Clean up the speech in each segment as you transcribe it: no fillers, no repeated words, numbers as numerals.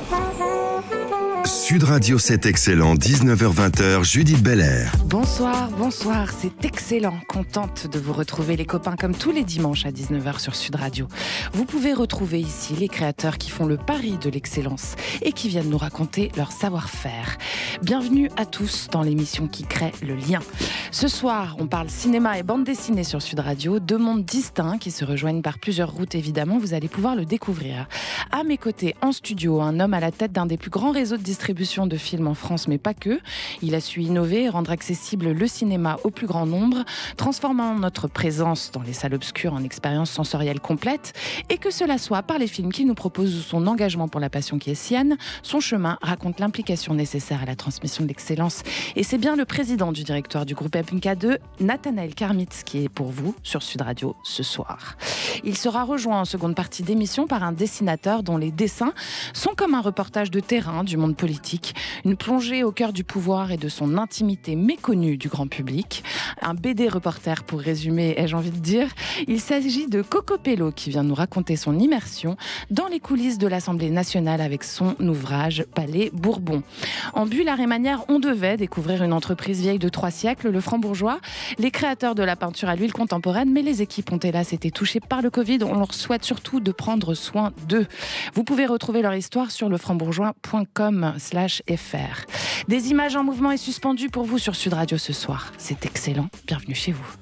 Sud Radio, c'est excellent, 19h-20h, Judith Belair. Bonsoir, c'est excellent. Contente de vous retrouver les copains comme tous les dimanches à 19h sur Sud Radio. Vous pouvez retrouver ici les créateurs qui font le pari de l'excellence et qui viennent nous raconter leur savoir-faire. Bienvenue à tous dans l'émission qui crée le lien. Ce soir, on parle cinéma et bande dessinée sur Sud Radio, deux mondes distincts qui se rejoignent par plusieurs routes évidemment, vous allez pouvoir le découvrir. À mes côtés, en studio, un homme à la tête d'un des plus grands réseaux de distribution de films en France, mais pas que. Il a su innover et rendre accessible le cinéma au plus grand nombre, transformant notre présence dans les salles obscures en expérience sensorielle complète, et que cela soit par les films qu'il nous propose ou son engagement pour la passion qui est sienne, son chemin raconte l'implication nécessaire à la transmission de l'excellence. Et c'est bien le président du directoire du groupe MK2, Nathanaël Karmitz, qui est pour vous sur Sud Radio ce soir. Il sera rejoint en seconde partie d'émission par un dessinateur dont les dessins sont comme un reportage de terrain du monde politique, une plongée au cœur du pouvoir et de son intimité méconnue du grand public. Un BD reporter pour résumer, ai-je envie de dire. Il s'agit de Coco Pello qui vient nous raconter son immersion dans les coulisses de l'Assemblée nationale avec son ouvrage Palais Bourbon. En Bulle, Art et Manière, on devait découvrir une entreprise vieille de 3 siècles, le Franc-Bourgeois, les créateurs de la peinture à l'huile contemporaine, mais les équipes ont hélas été touchées par le Covid. On leur souhaite surtout de prendre soin d'eux. Vous pouvez retrouver leur histoire sur lefrancbourgeois.com/fr. Des images en mouvement et suspendues pour vous sur Sud Radio ce soir. C'est excellent. Bienvenue chez vous.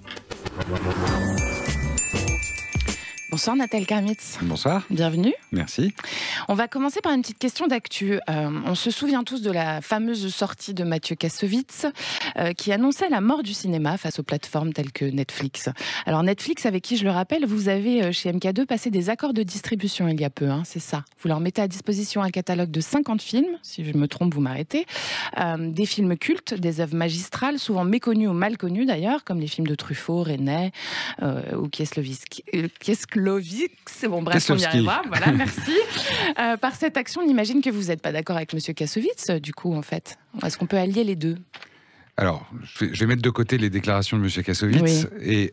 Bonsoir Nathanaël Karmitz. Bonsoir. Bienvenue. Merci. On va commencer par une petite question d'actu. On se souvient tous de la fameuse sortie de Mathieu Kassovitz qui annonçait la mort du cinéma face aux plateformes telles que Netflix. Alors Netflix, avec qui je le rappelle, vous avez chez MK2 passé des accords de distribution il y a peu, c'est ça. Vous leur mettez à disposition un catalogue de 50 films, si je me trompe vous m'arrêtez, des films cultes, des œuvres magistrales, souvent méconnues ou mal connues d'ailleurs, comme les films de Truffaut, Resnais ou Kieslowski. Bon bref, on y arrivera, voilà, merci. Par cette action, on imagine que vous n'êtes pas d'accord avec Monsieur Kassovitz, du coup, en fait. Est-ce qu'on peut allier les deux ? Alors, je vais mettre de côté les déclarations de Monsieur Kassovitz et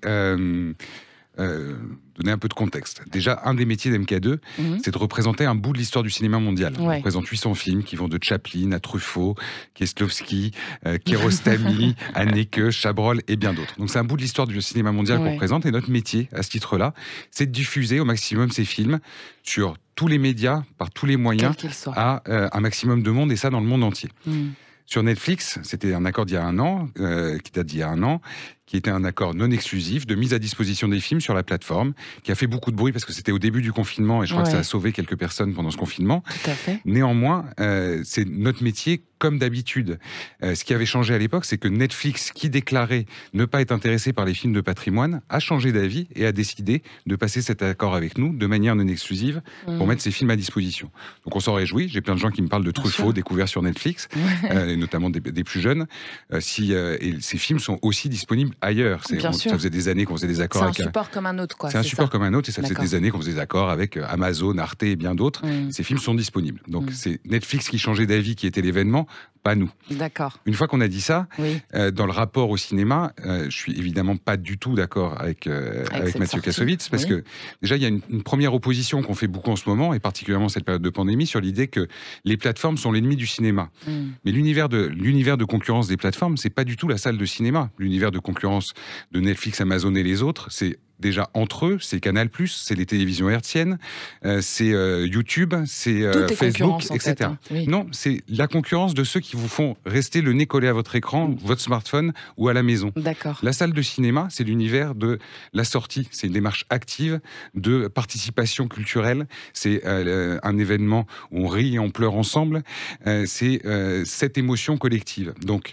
donner un peu de contexte. Déjà, un des métiers d'MK2, c'est de représenter un bout de l'histoire du cinéma mondial. On représente 800 films qui vont de Chaplin à Truffaut, Kieslowski, Kiarostami, Haneke, Chabrol et bien d'autres. Donc c'est un bout de l'histoire du cinéma mondial qu'on représente, et notre métier, à ce titre-là, c'est de diffuser au maximum ces films sur tous les médias, par tous les moyens, à un maximum de monde, et ça dans le monde entier. Sur Netflix, c'était un accord d'il y a un an, qui date d'il y a un an, qui était un accord non exclusif de mise à disposition des films sur la plateforme, qui a fait beaucoup de bruit parce que c'était au début du confinement, et je crois que ça a sauvé quelques personnes pendant ce confinement. Tout à fait. Néanmoins, c'est notre métier comme d'habitude. Ce qui avait changé à l'époque, c'est que Netflix, qui déclarait ne pas être intéressé par les films de patrimoine, a changé d'avis et a décidé de passer cet accord avec nous de manière non exclusive pour mettre ces films à disposition. Donc on s'en réjouit. J'ai plein de gens qui me parlent de Truffaut découvert sur Netflix, et notamment des plus jeunes. Et ces films sont aussi disponibles ailleurs. Ça faisait des années qu'on faisait des accords avec... C'est un support comme un autre, quoi. C'est un support comme un autre, et ça faisait des années qu'on faisait des accords avec Amazon, Arte et bien d'autres. Ces films sont disponibles. Donc c'est Netflix qui changeait d'avis qui était l'événement, pas nous. D'accord. Une fois qu'on a dit ça, dans le rapport au cinéma, je suis évidemment pas du tout d'accord avec Mathieu Kassovitz, parce que déjà il y a une première opposition qu'on fait beaucoup en ce moment, et particulièrement cette période de pandémie, sur l'idée que les plateformes sont l'ennemi du cinéma. Mais l'univers de concurrence des plateformes, c'est pas du tout la salle de cinéma. L'univers de concurrence de Netflix, Amazon et les autres, c'est déjà entre eux, c'est Canal+, c'est les télévisions hertziennes, c'est YouTube, c'est Facebook, etc. Non, c'est la concurrence de ceux qui vous font rester le nez collé à votre écran, votre smartphone ou à la maison. D'accord. La salle de cinéma, c'est l'univers de la sortie, c'est une démarche active de participation culturelle, c'est un événement où on rit et on pleure ensemble, c'est cette émotion collective. Donc,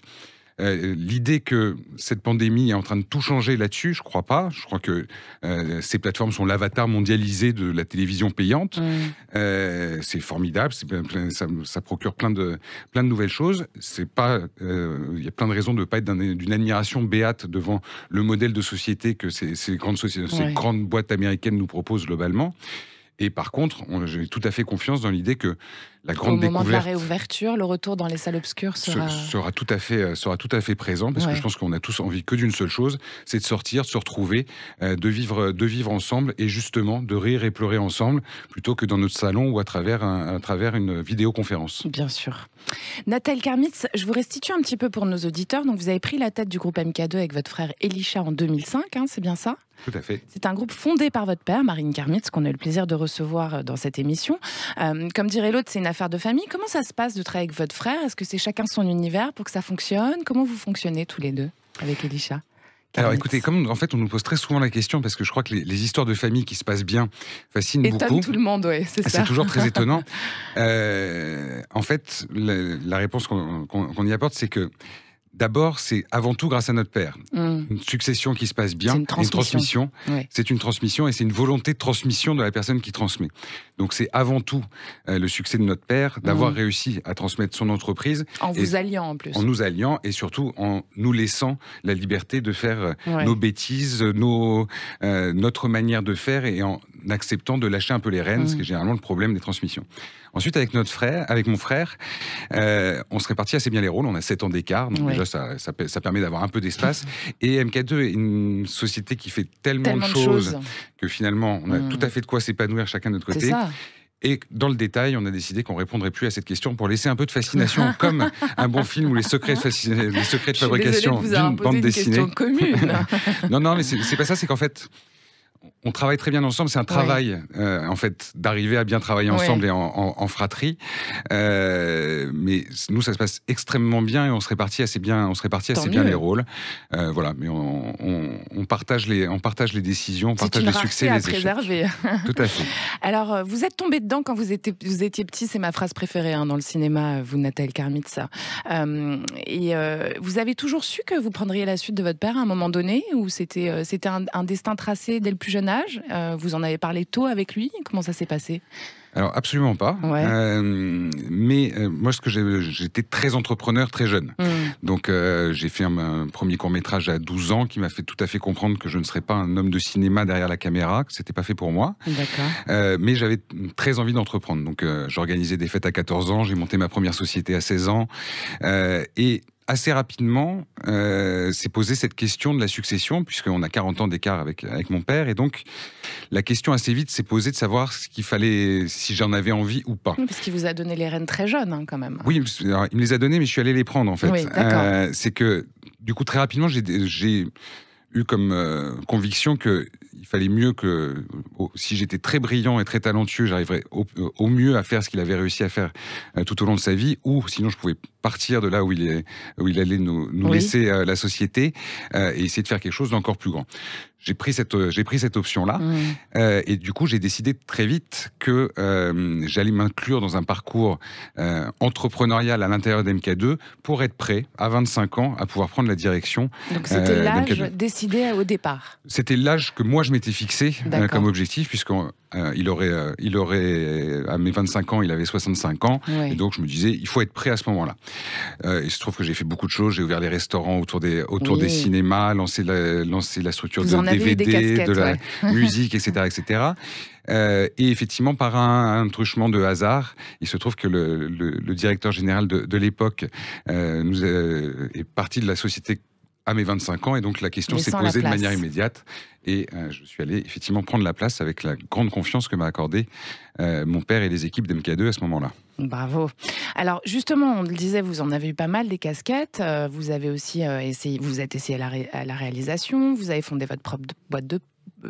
l'idée que cette pandémie est en train de tout changer là-dessus, je crois pas. Je crois que ces plateformes sont l'avatar mondialisé de la télévision payante. C'est formidable, ça procure plein de nouvelles choses. C'est pas, y a plein de raisons de pas être d'une admiration béate devant le modèle de société que ces grandes boîtes américaines nous proposent globalement. Et par contre, j'ai tout à fait confiance dans l'idée que la grande découverte... Au moment de la réouverture, le retour dans les salles obscures sera tout à fait présent, parce que je pense qu'on a tous envie que d'une seule chose, c'est de sortir, de se retrouver, de vivre ensemble, et justement de rire et pleurer ensemble, plutôt que dans notre salon ou à travers une vidéoconférence. Bien sûr. Nathalie Karmitz, je vous restitue un petit peu pour nos auditeurs. Donc vous avez pris la tête du groupe MK2 avec votre frère Elisha en 2005, c'est bien ça ? Tout à fait. C'est un groupe fondé par votre père, Marine Karmitz, qu'on a eu le plaisir de recevoir dans cette émission. Comme dirait l'autre, c'est une affaire de famille. Comment ça se passe de travailler avec votre frère ? Est-ce que c'est chacun son univers pour que ça fonctionne ? Comment vous fonctionnez tous les deux avec Elisha ? Alors écoutez, comme en fait on nous pose très souvent la question, parce que je crois que les histoires de famille qui se passent bien fascinent beaucoup. Étonnent tout le monde, oui, c'est ça. C'est toujours très étonnant. En fait, la réponse qu'on y apporte, c'est que d'abord, c'est avant tout grâce à notre père. Une succession qui se passe bien, une transmission. Oui. C'est une transmission, et c'est une volonté de transmission de la personne qui transmet. Donc c'est avant tout le succès de notre père, d'avoir réussi à transmettre son entreprise. En vous alliant en plus. En nous alliant, et surtout en nous laissant la liberté de faire nos bêtises, notre manière de faire, et en acceptant de lâcher un peu les rênes, ce qui est généralement le problème des transmissions. Ensuite, avec mon frère, on se répartit assez bien les rôles. On a 7 ans d'écart, donc déjà ça permet d'avoir un peu d'espace. Et MK2 est une société qui fait tellement de choses que finalement, on a tout à fait de quoi s'épanouir chacun de notre côté. C'est ça. Et dans le détail, on a décidé qu'on ne répondrait plus à cette question pour laisser un peu de fascination, comme un bon film ou les secrets de fabrication d'une bande dessinée. Question commune. Non, mais c'est pas ça, c'est qu'en fait, on travaille très bien ensemble. C'est un travail, en fait, d'arriver à bien travailler ensemble et en fratrie. Mais nous, ça se passe extrêmement bien, et on se répartit assez bien les rôles. Voilà, mais on partage les décisions, on partage les succès et les échecs. Préserver. Tout à fait. Alors, vous êtes tombé dedans quand vous étiez petit. C'est ma phrase préférée dans le cinéma, vous, Nathalie Karmitz. Vous avez toujours su que vous prendriez la suite de votre père à un moment donné, ou c'était un destin tracé dès le plus jeune âge ? Vous en avez parlé tôt avec lui ? Comment ça s'est passé ? Alors absolument pas, mais moi j'étais très entrepreneur très jeune, donc j'ai fait un premier court-métrage à 12 ans qui m'a fait tout à fait comprendre que je ne serais pas un homme de cinéma derrière la caméra, que c'était pas fait pour moi. D'accord. Mais j'avais très envie d'entreprendre, donc j'organisais des fêtes à 14 ans, j'ai monté ma première société à 16 ans, et assez rapidement, s'est posée cette question de la succession, puisqu'on a 40 ans d'écart avec mon père, et donc la question assez vite s'est posée de savoir ce qu'il fallait, si j'en avais envie ou pas. Oui, parce qu'il vous a donné les rênes très jeunes, quand même. Oui, alors, il me les a données, mais je suis allé les prendre, en fait. Oui, c'est que, du coup, très rapidement, j'ai eu comme conviction qu'il fallait mieux que, si j'étais très brillant et très talentueux, j'arriverais au mieux à faire ce qu'il avait réussi à faire tout au long de sa vie, ou sinon je pouvais partir de là où il allait nous laisser la société, et essayer de faire quelque chose d'encore plus grand. J'ai pris cette option-là, et du coup j'ai décidé très vite que j'allais m'inclure dans un parcours entrepreneurial à l'intérieur d'MK2 pour être prêt à 25 ans à pouvoir prendre la direction. Donc c'était l'âge décidé au départ. C'était l'âge que moi je m'étais fixé comme objectif, puisqu'il aurait à mes 25 ans, il avait 65 ans, et donc je me disais il faut être prêt à ce moment-là. Il se trouve que j'ai fait beaucoup de choses, j'ai ouvert des restaurants autour des cinémas, lancé la structure de DVD, de la musique, etc., etc. Et effectivement, par un truchement de hasard, il se trouve que le directeur général de l'époque est parti de la société à mes 25 ans, et donc la question s'est posée de manière immédiate, et je suis allé effectivement prendre la place avec la grande confiance que m'a accordé mon père et les équipes d'MK2 à ce moment-là. Bravo. Alors justement, on le disait, vous en avez eu pas mal des casquettes, vous avez aussi essayé à la réalisation, vous avez fondé votre propre boîte de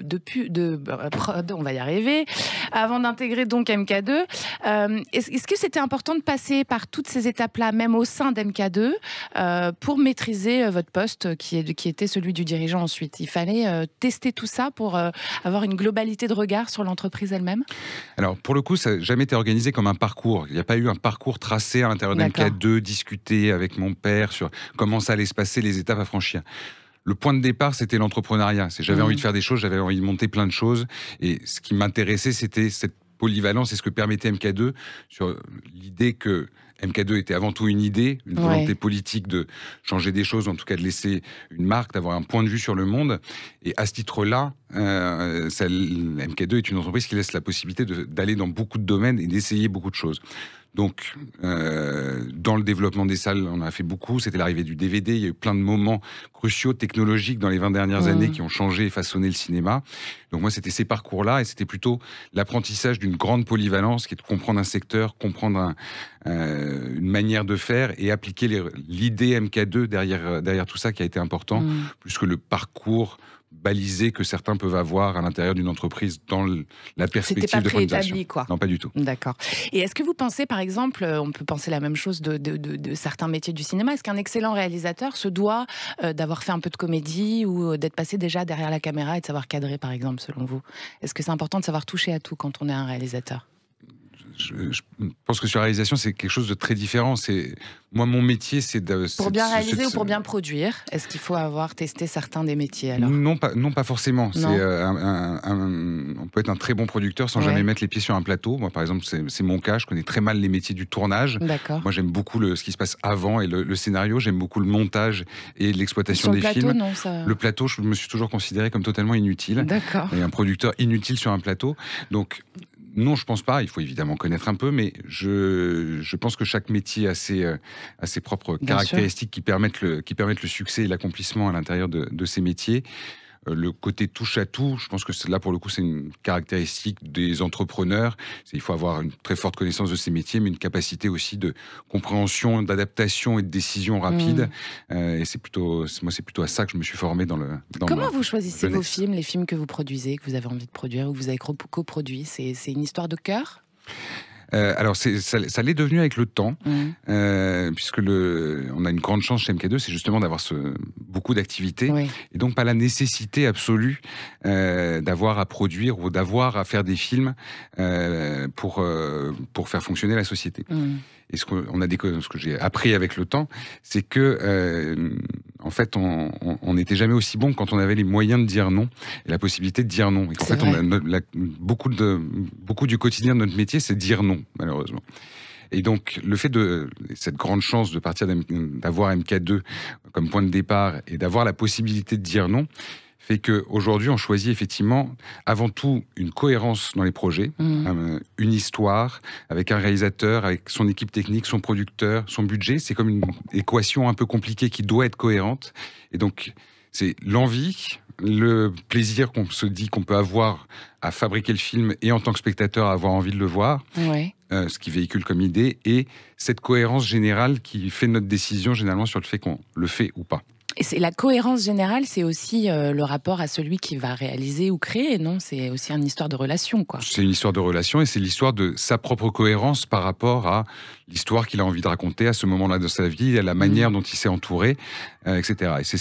prod, on va y arriver, avant d'intégrer donc MK2. Est-ce que c'était important de passer par toutes ces étapes-là, même au sein d'MK2, pour maîtriser votre poste qui était celui du dirigeant ensuite ? Il fallait tester tout ça pour avoir une globalité de regard sur l'entreprise elle-même ? Alors, pour le coup, ça n'a jamais été organisé comme un parcours. Il n'y a pas eu un parcours tracé à l'intérieur d'MK2, discuté avec mon père sur comment ça allait se passer, les étapes à franchir. Le point de départ, c'était l'entrepreneuriat. J'avais envie de faire des choses, j'avais envie de monter plein de choses. Et ce qui m'intéressait, c'était cette polyvalence et ce que permettait MK2 sur l'idée que MK2 était avant tout une idée, une volonté politique de changer des choses, en tout cas de laisser une marque, d'avoir un point de vue sur le monde. Et à ce titre-là, MK2 est une entreprise qui laisse la possibilité d'aller dans beaucoup de domaines et d'essayer beaucoup de choses. Donc, dans le développement des salles, on a fait beaucoup. C'était l'arrivée du DVD. Il y a eu plein de moments cruciaux, technologiques dans les 20 dernières années qui ont changé et façonné le cinéma. Donc moi, c'était ces parcours-là et c'était plutôt l'apprentissage d'une grande polyvalence qui est de comprendre un secteur, comprendre une manière de faire et appliquer l'idée MK2 derrière tout ça qui a été important, plus que le parcours balisé que certains peuvent avoir à l'intérieur d'une entreprise dans la perspective de fondation. Quoi. Non, pas du tout. D'accord. Et est-ce que vous pensez, par exemple, on peut penser la même chose de certains métiers du cinéma, est-ce qu'un excellent réalisateur se doit d'avoir fait un peu de comédie ou d'être passé déjà derrière la caméra et de savoir cadrer, par exemple, selon vous? Est-ce que c'est important de savoir toucher à tout quand on est un réalisateur? Je pense que sur la réalisation, c'est quelque chose de très différent. Moi, mon métier, c'est de... Pour bien réaliser ou pour bien produire, est-ce qu'il faut avoir testé certains des métiers alors? Non, pas forcément. On peut être un très bon producteur sans jamais mettre les pieds sur un plateau. Moi, par exemple, c'est mon cas. Je connais très mal les métiers du tournage. D'accord. Moi, j'aime beaucoup ce qui se passe avant et le scénario. J'aime beaucoup le montage et l'exploitation des films. Non, le plateau, je me suis toujours considéré comme totalement inutile. D'accord. Et un producteur inutile sur un plateau. Donc... Non, je pense pas. Il faut évidemment connaître un peu, mais je pense que chaque métier a ses propres caractéristiques qui permettent le succès et l'accomplissement à l'intérieur de ces métiers. Le côté touche à tout, je pense que là pour le coup c'est une caractéristique des entrepreneurs. Il faut avoir une très forte connaissance de ces métiers, mais une capacité aussi de compréhension, d'adaptation et de décision rapide. Et c'est plutôt à ça que je me suis formé dans Comment vous choisissez vos films, les films que vous produisez, que vous avez envie de produire ou que vous avez coproduit? C'est une histoire de cœur? Alors ça l'est devenu avec le temps, puisque on a une grande chance chez MK2, c'est justement d'avoir beaucoup d'activités, et donc pas la nécessité absolue d'avoir à produire ou d'avoir à faire des films pour faire fonctionner la société. Et ce que j'ai appris avec le temps, c'est que en fait, on n'était jamais aussi bon quand on avait les moyens de dire non et la possibilité de dire non. Et qu'en fait, beaucoup du quotidien de notre métier, c'est dire non, malheureusement. Et donc, le fait cette grande chance de partir d'avoir MK2 comme point de départ et d'avoir la possibilité de dire non, fait qu'aujourd'hui, on choisit effectivement avant tout une cohérence dans les projets, une histoire, avec un réalisateur, avec son équipe technique, son producteur, son budget. C'est comme une équation un peu compliquée qui doit être cohérente. Et donc, c'est l'envie, le plaisir qu'on se dit qu'on peut avoir à fabriquer le film et en tant que spectateur à avoir envie de le voir, ce qui véhicule comme idée, et cette cohérence générale qui fait notre décision généralement sur le fait qu'on le fait ou pas. Et c'est la cohérence générale, c'est aussi le rapport à celui qui va réaliser ou créer, non? C'est aussi une histoire de relation, quoi. C'est une histoire de relation et c'est l'histoire de sa propre cohérence par rapport à l'histoire qu'il a envie de raconter à ce moment-là de sa vie, à la manière dont il s'est entouré, etc. Et c'est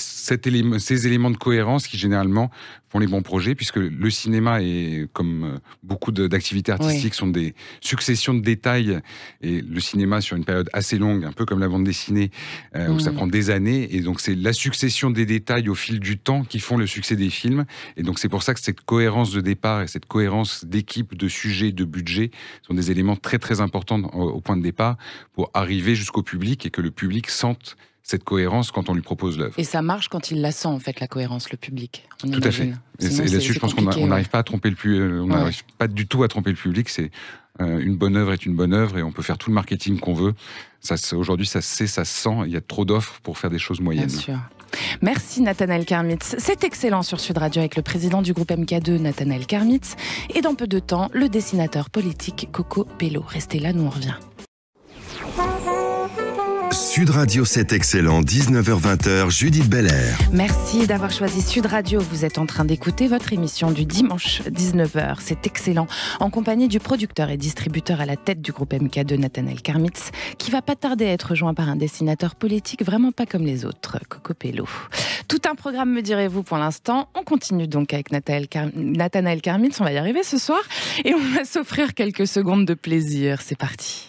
ces éléments de cohérence qui généralement font les bons projets, puisque le cinéma est, comme beaucoup d'activités artistiques, sont des successions de détails, et le cinéma sur une période assez longue, un peu comme la bande dessinée, où ça prend des années, et donc c'est la succession des détails au fil du temps qui font le succès des films, et donc c'est pour ça que cette cohérence de départ et cette cohérence d'équipe, de sujet, de budget sont des éléments très très importants au point de départ pour arriver jusqu'au public et que le public sente cette cohérence quand on lui propose l'œuvre. Et ça marche quand il la sent, en fait, la cohérence, le public. Tout à fait. Et là-dessus, je pense qu'on n'arrive pas à tromper le public. On n'arrive pas du tout à tromper le public. C'est une bonne œuvre est une bonne œuvre et on peut faire tout le marketing qu'on veut. Aujourd'hui, ça se sent. Il y a trop d'offres pour faire des choses moyennes. Bien sûr. Merci Nathanaël Karmitz. C'est excellent sur Sud Radio avec le président du groupe MK2, Nathanaël Karmitz. Et dans peu de temps, le dessinateur politique Coco Pello. Restez là, nous on revient. Sud Radio, c'est excellent, 19h-20h, Judith Belair. Merci d'avoir choisi Sud Radio. Vous êtes en train d'écouter votre émission du dimanche 19h. C'est excellent, en compagnie du producteur et distributeur à la tête du groupe MK2, Nathanaël Karmitz, qui va pas tarder à être rejoint par un dessinateur politique vraiment pas comme les autres, Coco Pello. Tout un programme, me direz-vous, pour l'instant. On continue donc avec Nathanaël Karmitz. On va y arriver ce soir et on va s'offrir quelques secondes de plaisir. C'est parti.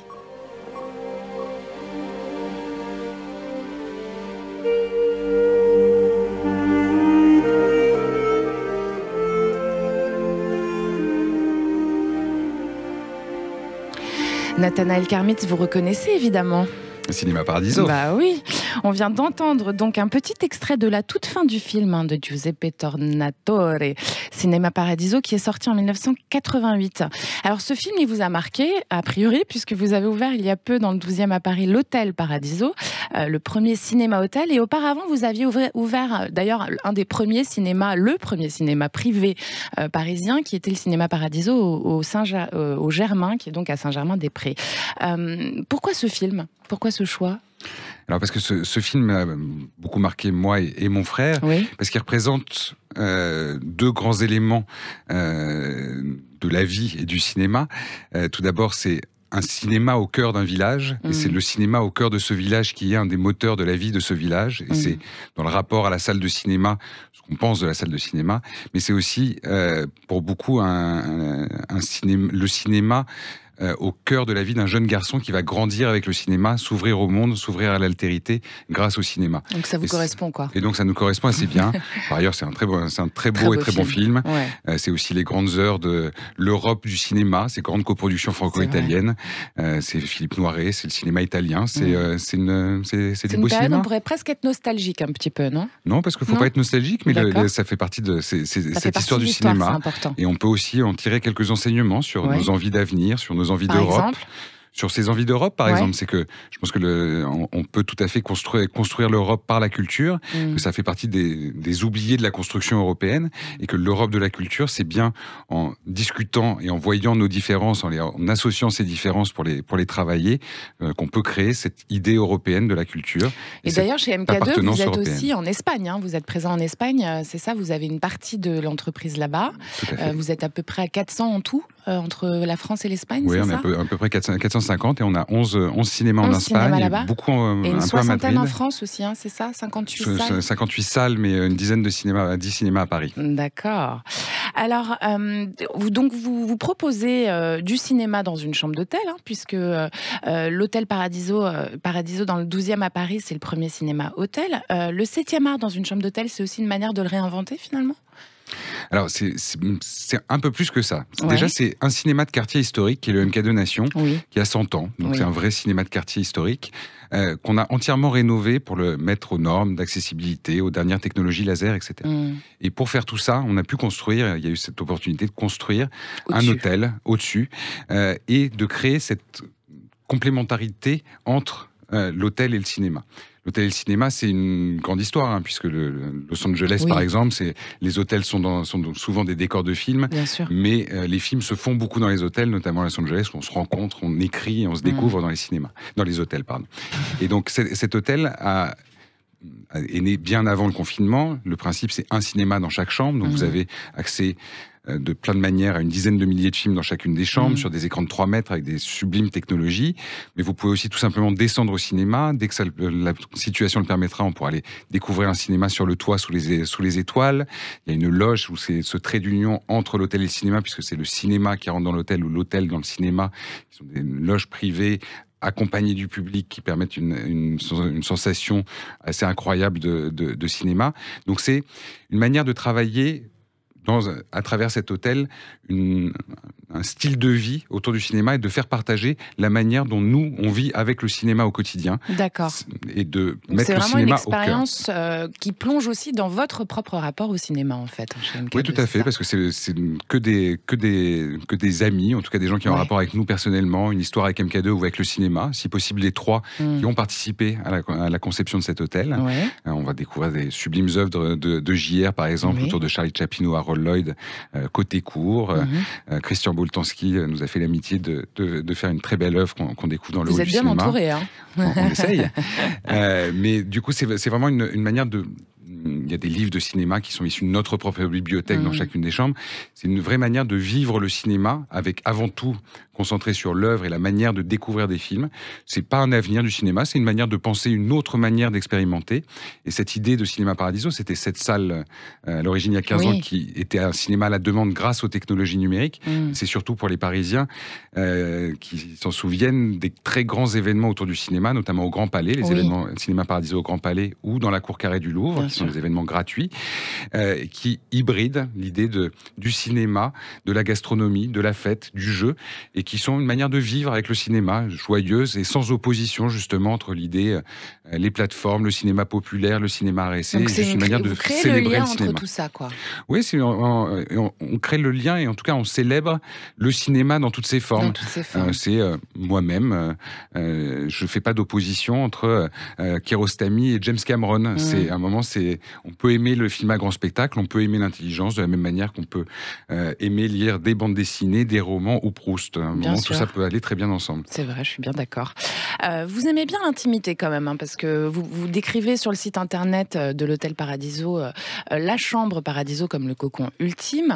Nathanaël Karmitz, vous reconnaissez évidemment. Cinéma Paradiso. Bah oui, on vient d'entendre donc un petit extrait de la toute fin du film de Giuseppe Tornatore, Cinéma Paradiso, qui est sorti en 1988. Alors ce film, il vous a marqué, a priori, puisque vous avez ouvert il y a peu dans le 12e à Paris l'Hôtel Paradiso, le premier cinéma-hôtel, et auparavant vous aviez ouvert d'ailleurs un des premiers cinémas, le premier cinéma privé parisien, qui était le Cinéma Paradiso au Germain, qui est donc à Saint-Germain-des-Prés. Pourquoi ce film ? Pourquoi ce choix ? Alors parce que ce film a beaucoup marqué moi et mon frère, oui. Parce qu'il représente deux grands éléments de la vie et du cinéma. Tout d'abord, c'est un cinéma au cœur d'un village, et c'est le cinéma au cœur de ce village qui est un des moteurs de la vie de ce village, et c'est dans le rapport à la salle de cinéma, ce qu'on pense de la salle de cinéma, mais c'est aussi pour beaucoup le cinéma au cœur de la vie d'un jeune garçon qui va grandir avec le cinéma, s'ouvrir au monde, s'ouvrir à l'altérité grâce au cinéma. Donc ça vous correspond, quoi. Et donc ça nous correspond assez bien. Par ailleurs, c'est un très beau et très bon film. Ouais. C'est aussi les grandes heures de l'Europe du cinéma, ces grandes coproductions franco-italiennes. C'est Philippe Noiret, c'est le cinéma italien, c'est du beau cinéma. C'est une période, on pourrait presque être nostalgique un petit peu, non ? Non, parce qu'il ne faut pas être nostalgique, mais ça fait partie de cette histoire du cinéma. Et on peut aussi en tirer quelques enseignements sur nos envies d'avenir, sur nos envies d'Europe. Sur ces envies d'Europe, par exemple, c'est que je pense que on peut tout à fait construire l'Europe par la culture, que ça fait partie des oubliés de la construction européenne, et que l'Europe de la culture, c'est bien en discutant et en voyant nos différences, en associant ces différences pour les travailler, qu'on peut créer cette idée européenne de la culture. Et d'ailleurs, chez MK2, vous êtes aussi en Espagne, hein, vous êtes présent en Espagne, c'est ça, vous avez une partie de l'entreprise là-bas, vous êtes à peu près à 400 en tout, entre la France et l'Espagne, oui, c'est ça ? Oui, on est à peu près 450 et on a 11 cinémas en Espagne, beaucoup et une un peu à Madrid. En France aussi, hein, c'est ça, 58 salles 58 salles, mais une dizaine de cinémas, 10 cinémas à Paris. D'accord. Alors, vous proposez du cinéma dans une chambre d'hôtel, hein, puisque l'hôtel Paradiso dans le 12e à Paris, c'est le premier cinéma-hôtel. Le 7e art dans une chambre d'hôtel, c'est aussi une manière de le réinventer finalement ? Alors, c'est un peu plus que ça. Déjà, c'est un cinéma de quartier historique qui est le MK2 Nation, qui a 100 ans. Donc, c'est un vrai cinéma de quartier historique qu'on a entièrement rénové pour le mettre aux normes d'accessibilité, aux dernières technologies laser, etc. Et pour faire tout ça, on a pu construire, il y a eu cette opportunité de construire un hôtel au-dessus et de créer cette complémentarité entre l'hôtel et le cinéma. L'hôtel et le cinéma, c'est une grande histoire, hein, puisque Los Angeles, par exemple, les hôtels sont souvent des décors de films, mais les films se font beaucoup dans les hôtels, notamment à Los Angeles, où on se rencontre, on écrit et on se découvre dans les hôtels, pardon. Et donc cet hôtel est né bien avant le confinement. Le principe, c'est un cinéma dans chaque chambre, donc vous avez accès de plein de manières à une dizaine de milliers de films dans chacune des chambres, sur des écrans de 3 mètres avec des sublimes technologies. Mais vous pouvez aussi tout simplement descendre au cinéma. Dès que la situation le permettra, on pourra aller découvrir un cinéma sur le toit sous les étoiles. Il y a une loge où c'est ce trait d'union entre l'hôtel et le cinéma, puisque c'est le cinéma qui rentre dans l'hôtel ou l'hôtel dans le cinéma, qui sont des loges privées accompagnées du public qui permettent une sensation assez incroyable de cinéma. Donc c'est une manière de travailler à travers cet hôtel, un style de vie autour du cinéma et de faire partager la manière dont nous, on vit avec le cinéma au quotidien. D'accord. Et de mettre le cinéma au cœur. C'est vraiment une expérience qui plonge aussi dans votre propre rapport au cinéma, en fait. Oui, tout à fait, parce que c'est que des amis, en tout cas des gens qui ont un rapport avec nous personnellement, une histoire avec MK2 ou avec le cinéma, si possible les 3 qui ont participé à la conception de cet hôtel. On va découvrir des sublimes œuvres de JR, par exemple, autour de Charlie Chaplin ou Harold Lloyd, côté court. Christian Boltanski nous a fait l'amitié de faire une très belle œuvre qu'on découvre dans le hall du cinéma. Vous êtes bien entouré, hein. On essaye. Mais du coup, c'est vraiment une manière de... Il y a des livres de cinéma qui sont issus de notre propre bibliothèque dans chacune des chambres. C'est une vraie manière de vivre le cinéma, avec avant tout concentré sur l'œuvre et la manière de découvrir des films. C'est pas un avenir du cinéma, c'est une manière de penser une autre manière d'expérimenter. Et cette idée de Cinéma Paradiso, c'était cette salle, à l'origine il y a 15 ans, qui était un cinéma à la demande grâce aux technologies numériques. C'est surtout pour les Parisiens qui s'en souviennent des très grands événements autour du cinéma, notamment au Grand Palais, les événements Cinéma Paradiso au Grand Palais ou dans la Cour Carrée du Louvre, qui sont des événements événements gratuits, qui hybrident l'idée du cinéma, de la gastronomie, de la fête, du jeu, et qui sont une manière de vivre avec le cinéma, joyeuse et sans opposition justement entre l'idée, les plateformes, le cinéma populaire, le cinéma à essai. Donc c'est une manière de créer célébrer le lien cinéma. entre tout ça, quoi. Oui, on crée le lien et en tout cas on célèbre le cinéma dans toutes ses formes. Dans toutes ses formes. C'est moi-même, je fais pas d'opposition entre Kiarostami et James Cameron. C'est à un moment, on peut aimer le film à grand spectacle, on peut aimer l'intelligence de la même manière qu'on peut aimer lire des bandes dessinées, des romans ou Proust. À un moment, tout ça peut aller très bien ensemble. C'est vrai, je suis bien d'accord. Vous aimez bien l'intimité quand même, hein, parce que vous décrivez sur le site internet de l'Hôtel Paradiso la chambre Paradiso comme le cocon ultime.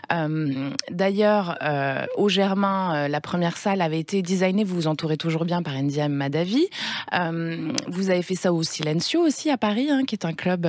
D'ailleurs, au Germain, la première salle avait été designée, vous vous entourez toujours bien par Ndiaye Madavi. Vous avez fait ça au Silencio aussi à Paris, hein, qui est un club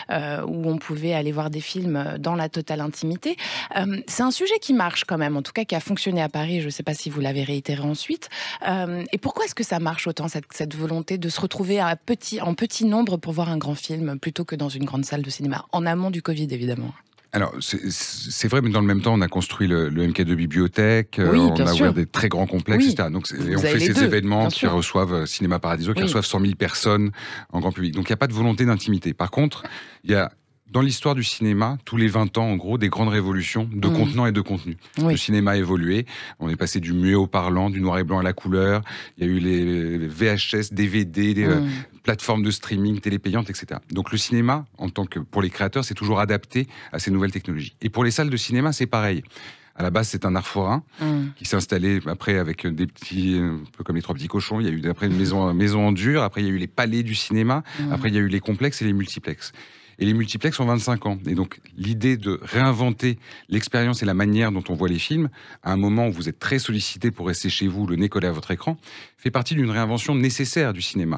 où on pouvait aller voir des films dans la totale intimité. C'est un sujet qui marche quand même, en tout cas qui a fonctionné à Paris, je ne sais pas si vous l'avez réitéré ensuite. Et pourquoi est-ce que ça marche autant, cette volonté de se retrouver en petit nombre pour voir un grand film, plutôt que dans une grande salle de cinéma, en amont du Covid évidemment? Alors, c'est vrai, mais dans le même temps, on a construit le MK2 Bibliothèque, oui, on a sûr. ouvert des très grands complexes, etc. Donc, et on fait ces événements qui reçoivent Cinéma Paradiso, qui reçoivent 100 000 personnes en grand public. Donc, il n'y a pas de volonté d'intimité. Par contre, il y a dans l'histoire du cinéma, tous les 20 ans, en gros, des grandes révolutions de contenant et de contenu. Le cinéma a évolué. On est passé du muet au parlant, du noir et blanc à la couleur. Il y a eu les VHS, DVD, les plateformes de streaming, télépayantes, etc. Donc le cinéma, pour les créateurs, c'est toujours adapté à ces nouvelles technologies. Et pour les salles de cinéma, c'est pareil. À la base, c'est un art forain qui s'est installé après avec des petits, un peu comme les Trois Petits Cochons. Il y a eu après une maison en dur. Après, il y a eu les palais du cinéma. Après, il y a eu les complexes et les multiplexes. Et les multiplexes ont 25 ans. Et donc, l'idée de réinventer l'expérience et la manière dont on voit les films, à un moment où vous êtes très sollicité pour rester chez vous, le nez collé à votre écran, fait partie d'une réinvention nécessaire du cinéma.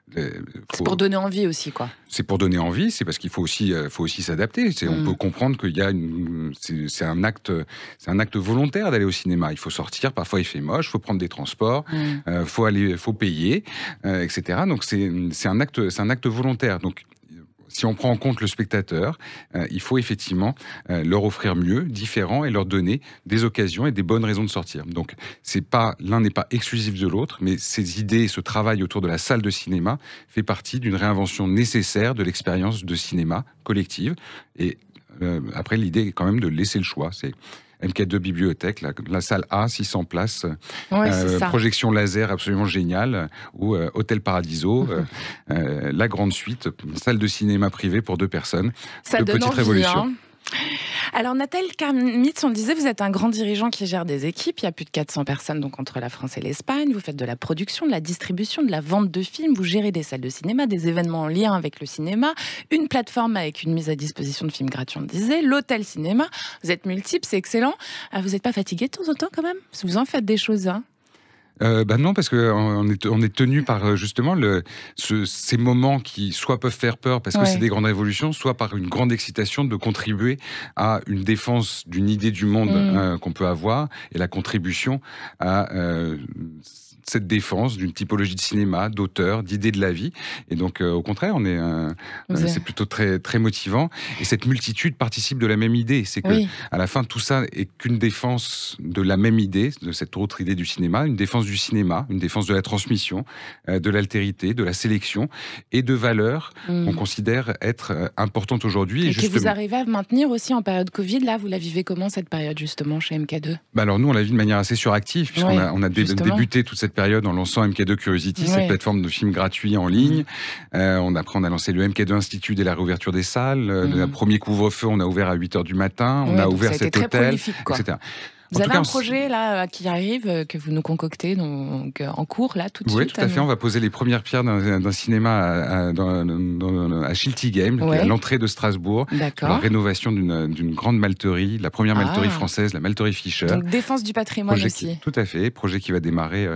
C'est pour donner envie aussi, quoi. C'est pour donner envie, c'est parce qu'il faut aussi s'adapter. On peut comprendre qu'il y a c'est un acte volontaire d'aller au cinéma. Il faut sortir, parfois il fait moche, il faut prendre des transports, faut payer, etc. Donc c'est un acte volontaire. Donc si on prend en compte le spectateur, il faut effectivement leur offrir mieux, différent, et leur donner des occasions et des bonnes raisons de sortir. Donc, l'un n'est pas exclusif de l'autre, mais ces idées, ce travail autour de la salle de cinéma fait partie d'une réinvention nécessaire de l'expérience de cinéma collective. Et après, l'idée est quand même de laisser le choix. C'est MK2 Bibliothèque, la salle A, 600 places, projection laser absolument géniale, ou Hôtel Paradiso, la grande suite, une salle de cinéma privée pour 2 personnes. Ça donne petite révolution. Hein. Alors Nathalie Kamitz, on le disait, vous êtes un grand dirigeant qui gère des équipes, il y a plus de 400 personnes donc entre la France et l'Espagne, vous faites de la production, de la distribution, de la vente de films, vous gérez des salles de cinéma, des événements en lien avec le cinéma, une plateforme avec une mise à disposition de films gratuits, on le disait, l'hôtel cinéma, vous êtes multiple, c'est excellent. Vous n'êtes pas fatigué de temps en temps quand même? Vous en faites des choses, hein? Non, parce qu'on est tenu par justement ces moments qui soit peuvent faire peur parce que c'est des grandes révolutions, soit par une grande excitation de contribuer à une défense d'une idée du monde qu'on peut avoir, et la contribution à cette défense d'une typologie de cinéma, d'auteur, d'idées de la vie. Et donc, au contraire, c'est plutôt très, très motivant. Et cette multitude participe de la même idée. C'est que, à la fin, tout ça est qu'une défense de la même idée, de cette autre idée du cinéma, une défense du cinéma, une défense de la transmission, de l'altérité, de la sélection et de valeurs qu'on considère être importantes aujourd'hui. Et que vous arrivez à maintenir aussi en période Covid. Là, vous la vivez comment, cette période, justement, chez MK2? Alors, nous, on la vit de manière assez suractive, puisqu'on a débuté toute cette période en lançant MK2 Curiosity, cette plateforme de films gratuits en ligne. On a lancé le MK2 Institut dès la réouverture des salles. Le premier couvre-feu, on a ouvert à 8h du matin. On a ouvert cet hôtel, etc. Vous avez un projet là qui arrive, que vous nous concoctez, donc en cours là tout de suite? Oui, tout à fait. On va poser les premières pierres d'un cinéma à Schiltigheim, qui est à l'entrée de Strasbourg, pour la rénovation d'une grande malterie, la première malterie française, la malterie Fischer. Donc défense du patrimoine aussi. Tout à fait. Projet qui va démarrer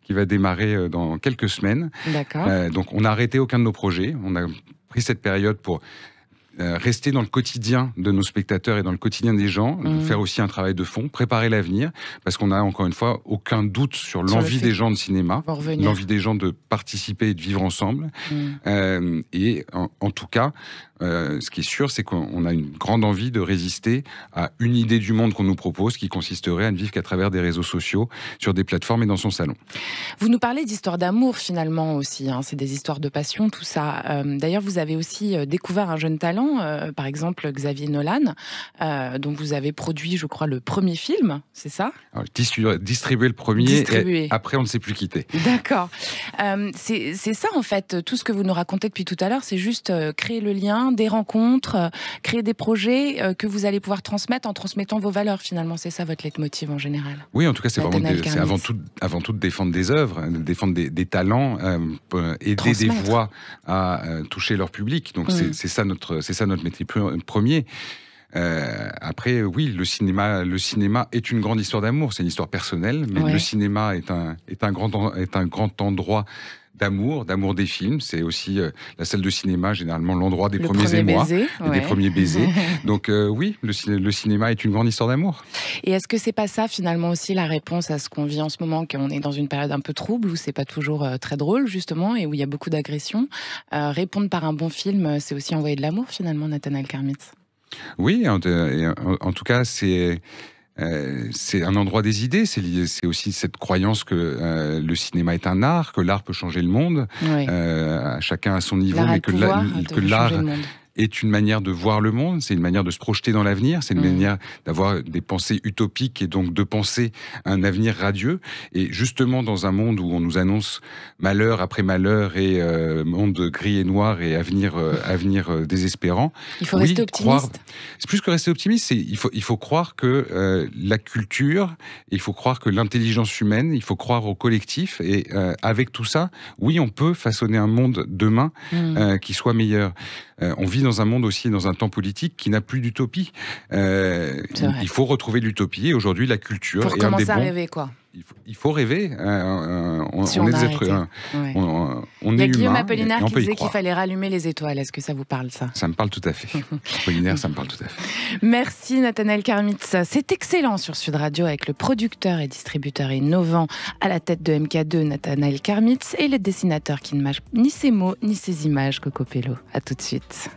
dans quelques semaines. D'accord. Donc on n'a arrêté aucun de nos projets. On a pris cette période pour rester dans le quotidien de nos spectateurs et dans le quotidien des gens, faire aussi un travail de fond, préparer l'avenir, parce qu'on n'a encore une fois aucun doute sur l'envie des gens de cinéma, l'envie des gens de participer et de vivre ensemble. Et en tout cas, ce qui est sûr, c'est qu'on a une grande envie de résister à une idée du monde qu'on nous propose, qui consisterait à ne vivre qu'à travers des réseaux sociaux, sur des plateformes et dans son salon. Vous nous parlez d'histoires d'amour finalement aussi, hein. C'est des histoires de passion, tout ça. D'ailleurs, vous avez aussi découvert un jeune talent, par exemple Xavier Nolan, dont vous avez produit, je crois, le premier film, c'est ça? Alors, distribuer le premier, et après on ne s'est plus quitté. D'accord. C'est ça en fait, tout ce que vous nous racontez depuis tout à l'heure, c'est juste créer le lien, des rencontres, créer des projets que vous allez pouvoir transmettre en transmettant vos valeurs finalement. C'est ça votre leitmotiv en général? Oui, en tout cas, c'est avant tout de défendre des œuvres, de défendre des talents, aider des voix à toucher leur public. Donc c'est ça notre métier premier. Après, oui, le cinéma est une grande histoire d'amour. C'est une histoire personnelle, mais le cinéma est un grand endroit d'amour des films. C'est aussi la salle de cinéma, généralement l'endroit des premiers émois, des premiers baisers. Donc oui, le cinéma est une grande histoire d'amour. Et est-ce que c'est pas ça finalement aussi la réponse à ce qu'on vit en ce moment, qu'on est dans une période un peu trouble, où c'est pas toujours très drôle justement, et où il y a beaucoup d'agressions? Répondre par un bon film, c'est aussi envoyer de l'amour finalement, Nathanaël Karmitz. Oui, en tout cas, c'est un endroit des idées. C'est aussi cette croyance que le cinéma est un art, que l'art peut changer le monde. Chacun à son niveau, mais que l'art est une manière de voir le monde, c'est une manière de se projeter dans l'avenir, c'est une manière d'avoir des pensées utopiques et donc de penser un avenir radieux. Et justement, dans un monde où on nous annonce malheur après malheur et monde gris et noir et avenir désespérant, il faut rester optimiste. C'est plus que rester optimiste, il faut croire que la culture, il faut croire que l'intelligence humaine, il faut croire au collectif. Et avec tout ça, oui, on peut façonner un monde demain qui soit meilleur. On vit dans un monde aussi, dans un temps politique qui n'a plus d'utopie. Il faut retrouver l'utopie. Et aujourd'hui, la culture pour est un des bons... à rêver, quoi. Il faut rêver. On est des êtres humains. On est humain. Il y a Guillaume Apollinaire qui disait qu'il fallait rallumer les étoiles. Est-ce que ça vous parle, ça? Ça me parle tout à fait. Apollinaire, ça me parle tout à fait. Merci Nathanaël Karmitz. C'est excellent sur Sud Radio avec le producteur et distributeur innovant à la tête de MK2, Nathanaël Karmitz, et le dessinateur qui ne mâche ni ses mots ni ses images, Coco Pello. À tout de suite.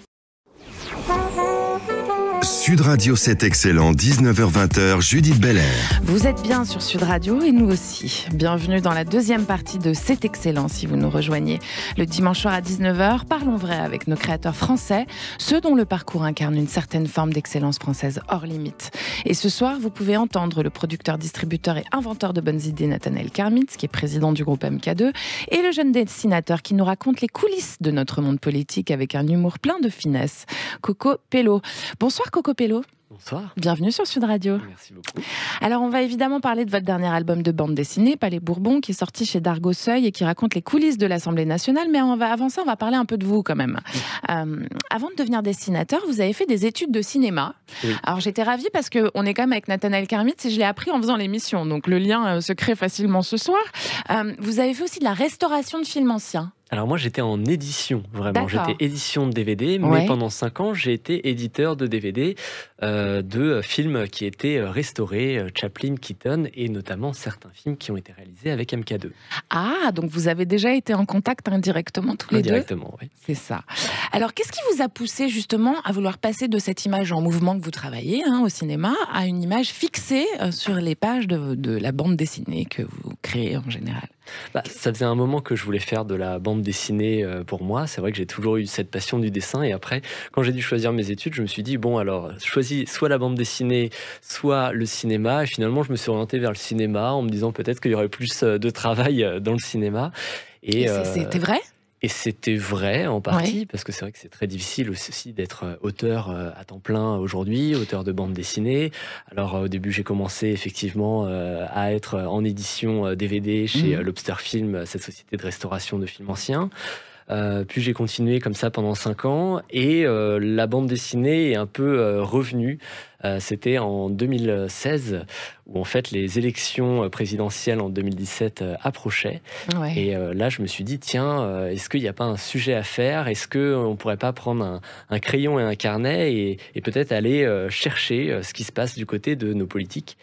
Sud Radio, c'est excellent, 19h-20h, Judith Belair. Vous êtes bien sur Sud Radio et nous aussi. Bienvenue dans la deuxième partie de C'est excellent si vous nous rejoignez. Le dimanche soir à 19h, parlons vrai avec nos créateurs français, ceux dont le parcours incarne une certaine forme d'excellence française hors limite. Et ce soir, vous pouvez entendre le producteur, distributeur et inventeur de bonnes idées Nathanaël Karmitz, qui est président du groupe MK2, et le jeune dessinateur qui nous raconte les coulisses de notre monde politique avec un humour plein de finesse, Coco Pello. Bonsoir Coco Pello. Bonsoir. Bienvenue sur Sud Radio. Merci beaucoup. Alors, on va évidemment parler de votre dernier album de bande dessinée, Palais Bourbon, qui est sorti chez Dargaud Seuil et qui raconte les coulisses de l'Assemblée nationale. Mais avant ça, on va parler un peu de vous quand même. Avant de devenir dessinateur, vous avez fait des études de cinéma. Oui. Alors, j'étais ravie parce qu'on est quand même avec Nathanaël Karmitz et je l'ai appris en faisant l'émission. Donc, le lien se crée facilement ce soir. Vous avez fait aussi de la restauration de films anciens. Alors moi j'étais en édition, vraiment. J'étais édition de DVD, mais pendant 5 ans j'ai été éditeur de DVD de films qui étaient restaurés, Chaplin, Keaton, et notamment certains films qui ont été réalisés avec MK2. Ah, donc vous avez déjà été en contact indirectement tous les deux? Indirectement, oui. C'est ça. Alors qu'est-ce qui vous a poussé justement à vouloir passer de cette image en mouvement que vous travaillez au cinéma à une image fixée sur les pages de la bande dessinée que vous créez en général? Ça faisait un moment que je voulais faire de la bande dessinée pour moi. C'est vrai que j'ai toujours eu cette passion du dessin. Et après, quand j'ai dû choisir mes études, je me suis dit, bon, alors, choisis soit la bande dessinée, soit le cinéma. Et finalement, je me suis orienté vers le cinéma en me disant peut-être qu'il y aurait plus de travail dans le cinéma. Et c'était vrai ? Et c'était vrai en partie, parce que c'est vrai que c'est très difficile aussi d'être auteur à temps plein aujourd'hui, auteur de bande dessinée. Alors au début, j'ai commencé effectivement à être en édition DVD chez Lobster Film, cette société de restauration de films anciens. Puis j'ai continué comme ça pendant 5 ans et la bande dessinée est un peu revenue. C'était en 2016 où en fait les élections présidentielles en 2017 approchaient. Ouais. Et là je me suis dit tiens, est-ce qu'il n'y a pas un sujet à faire? Est-ce qu'on ne pourrait pas prendre un crayon et un carnet et peut-être aller chercher ce qui se passe du côté de nos politiques?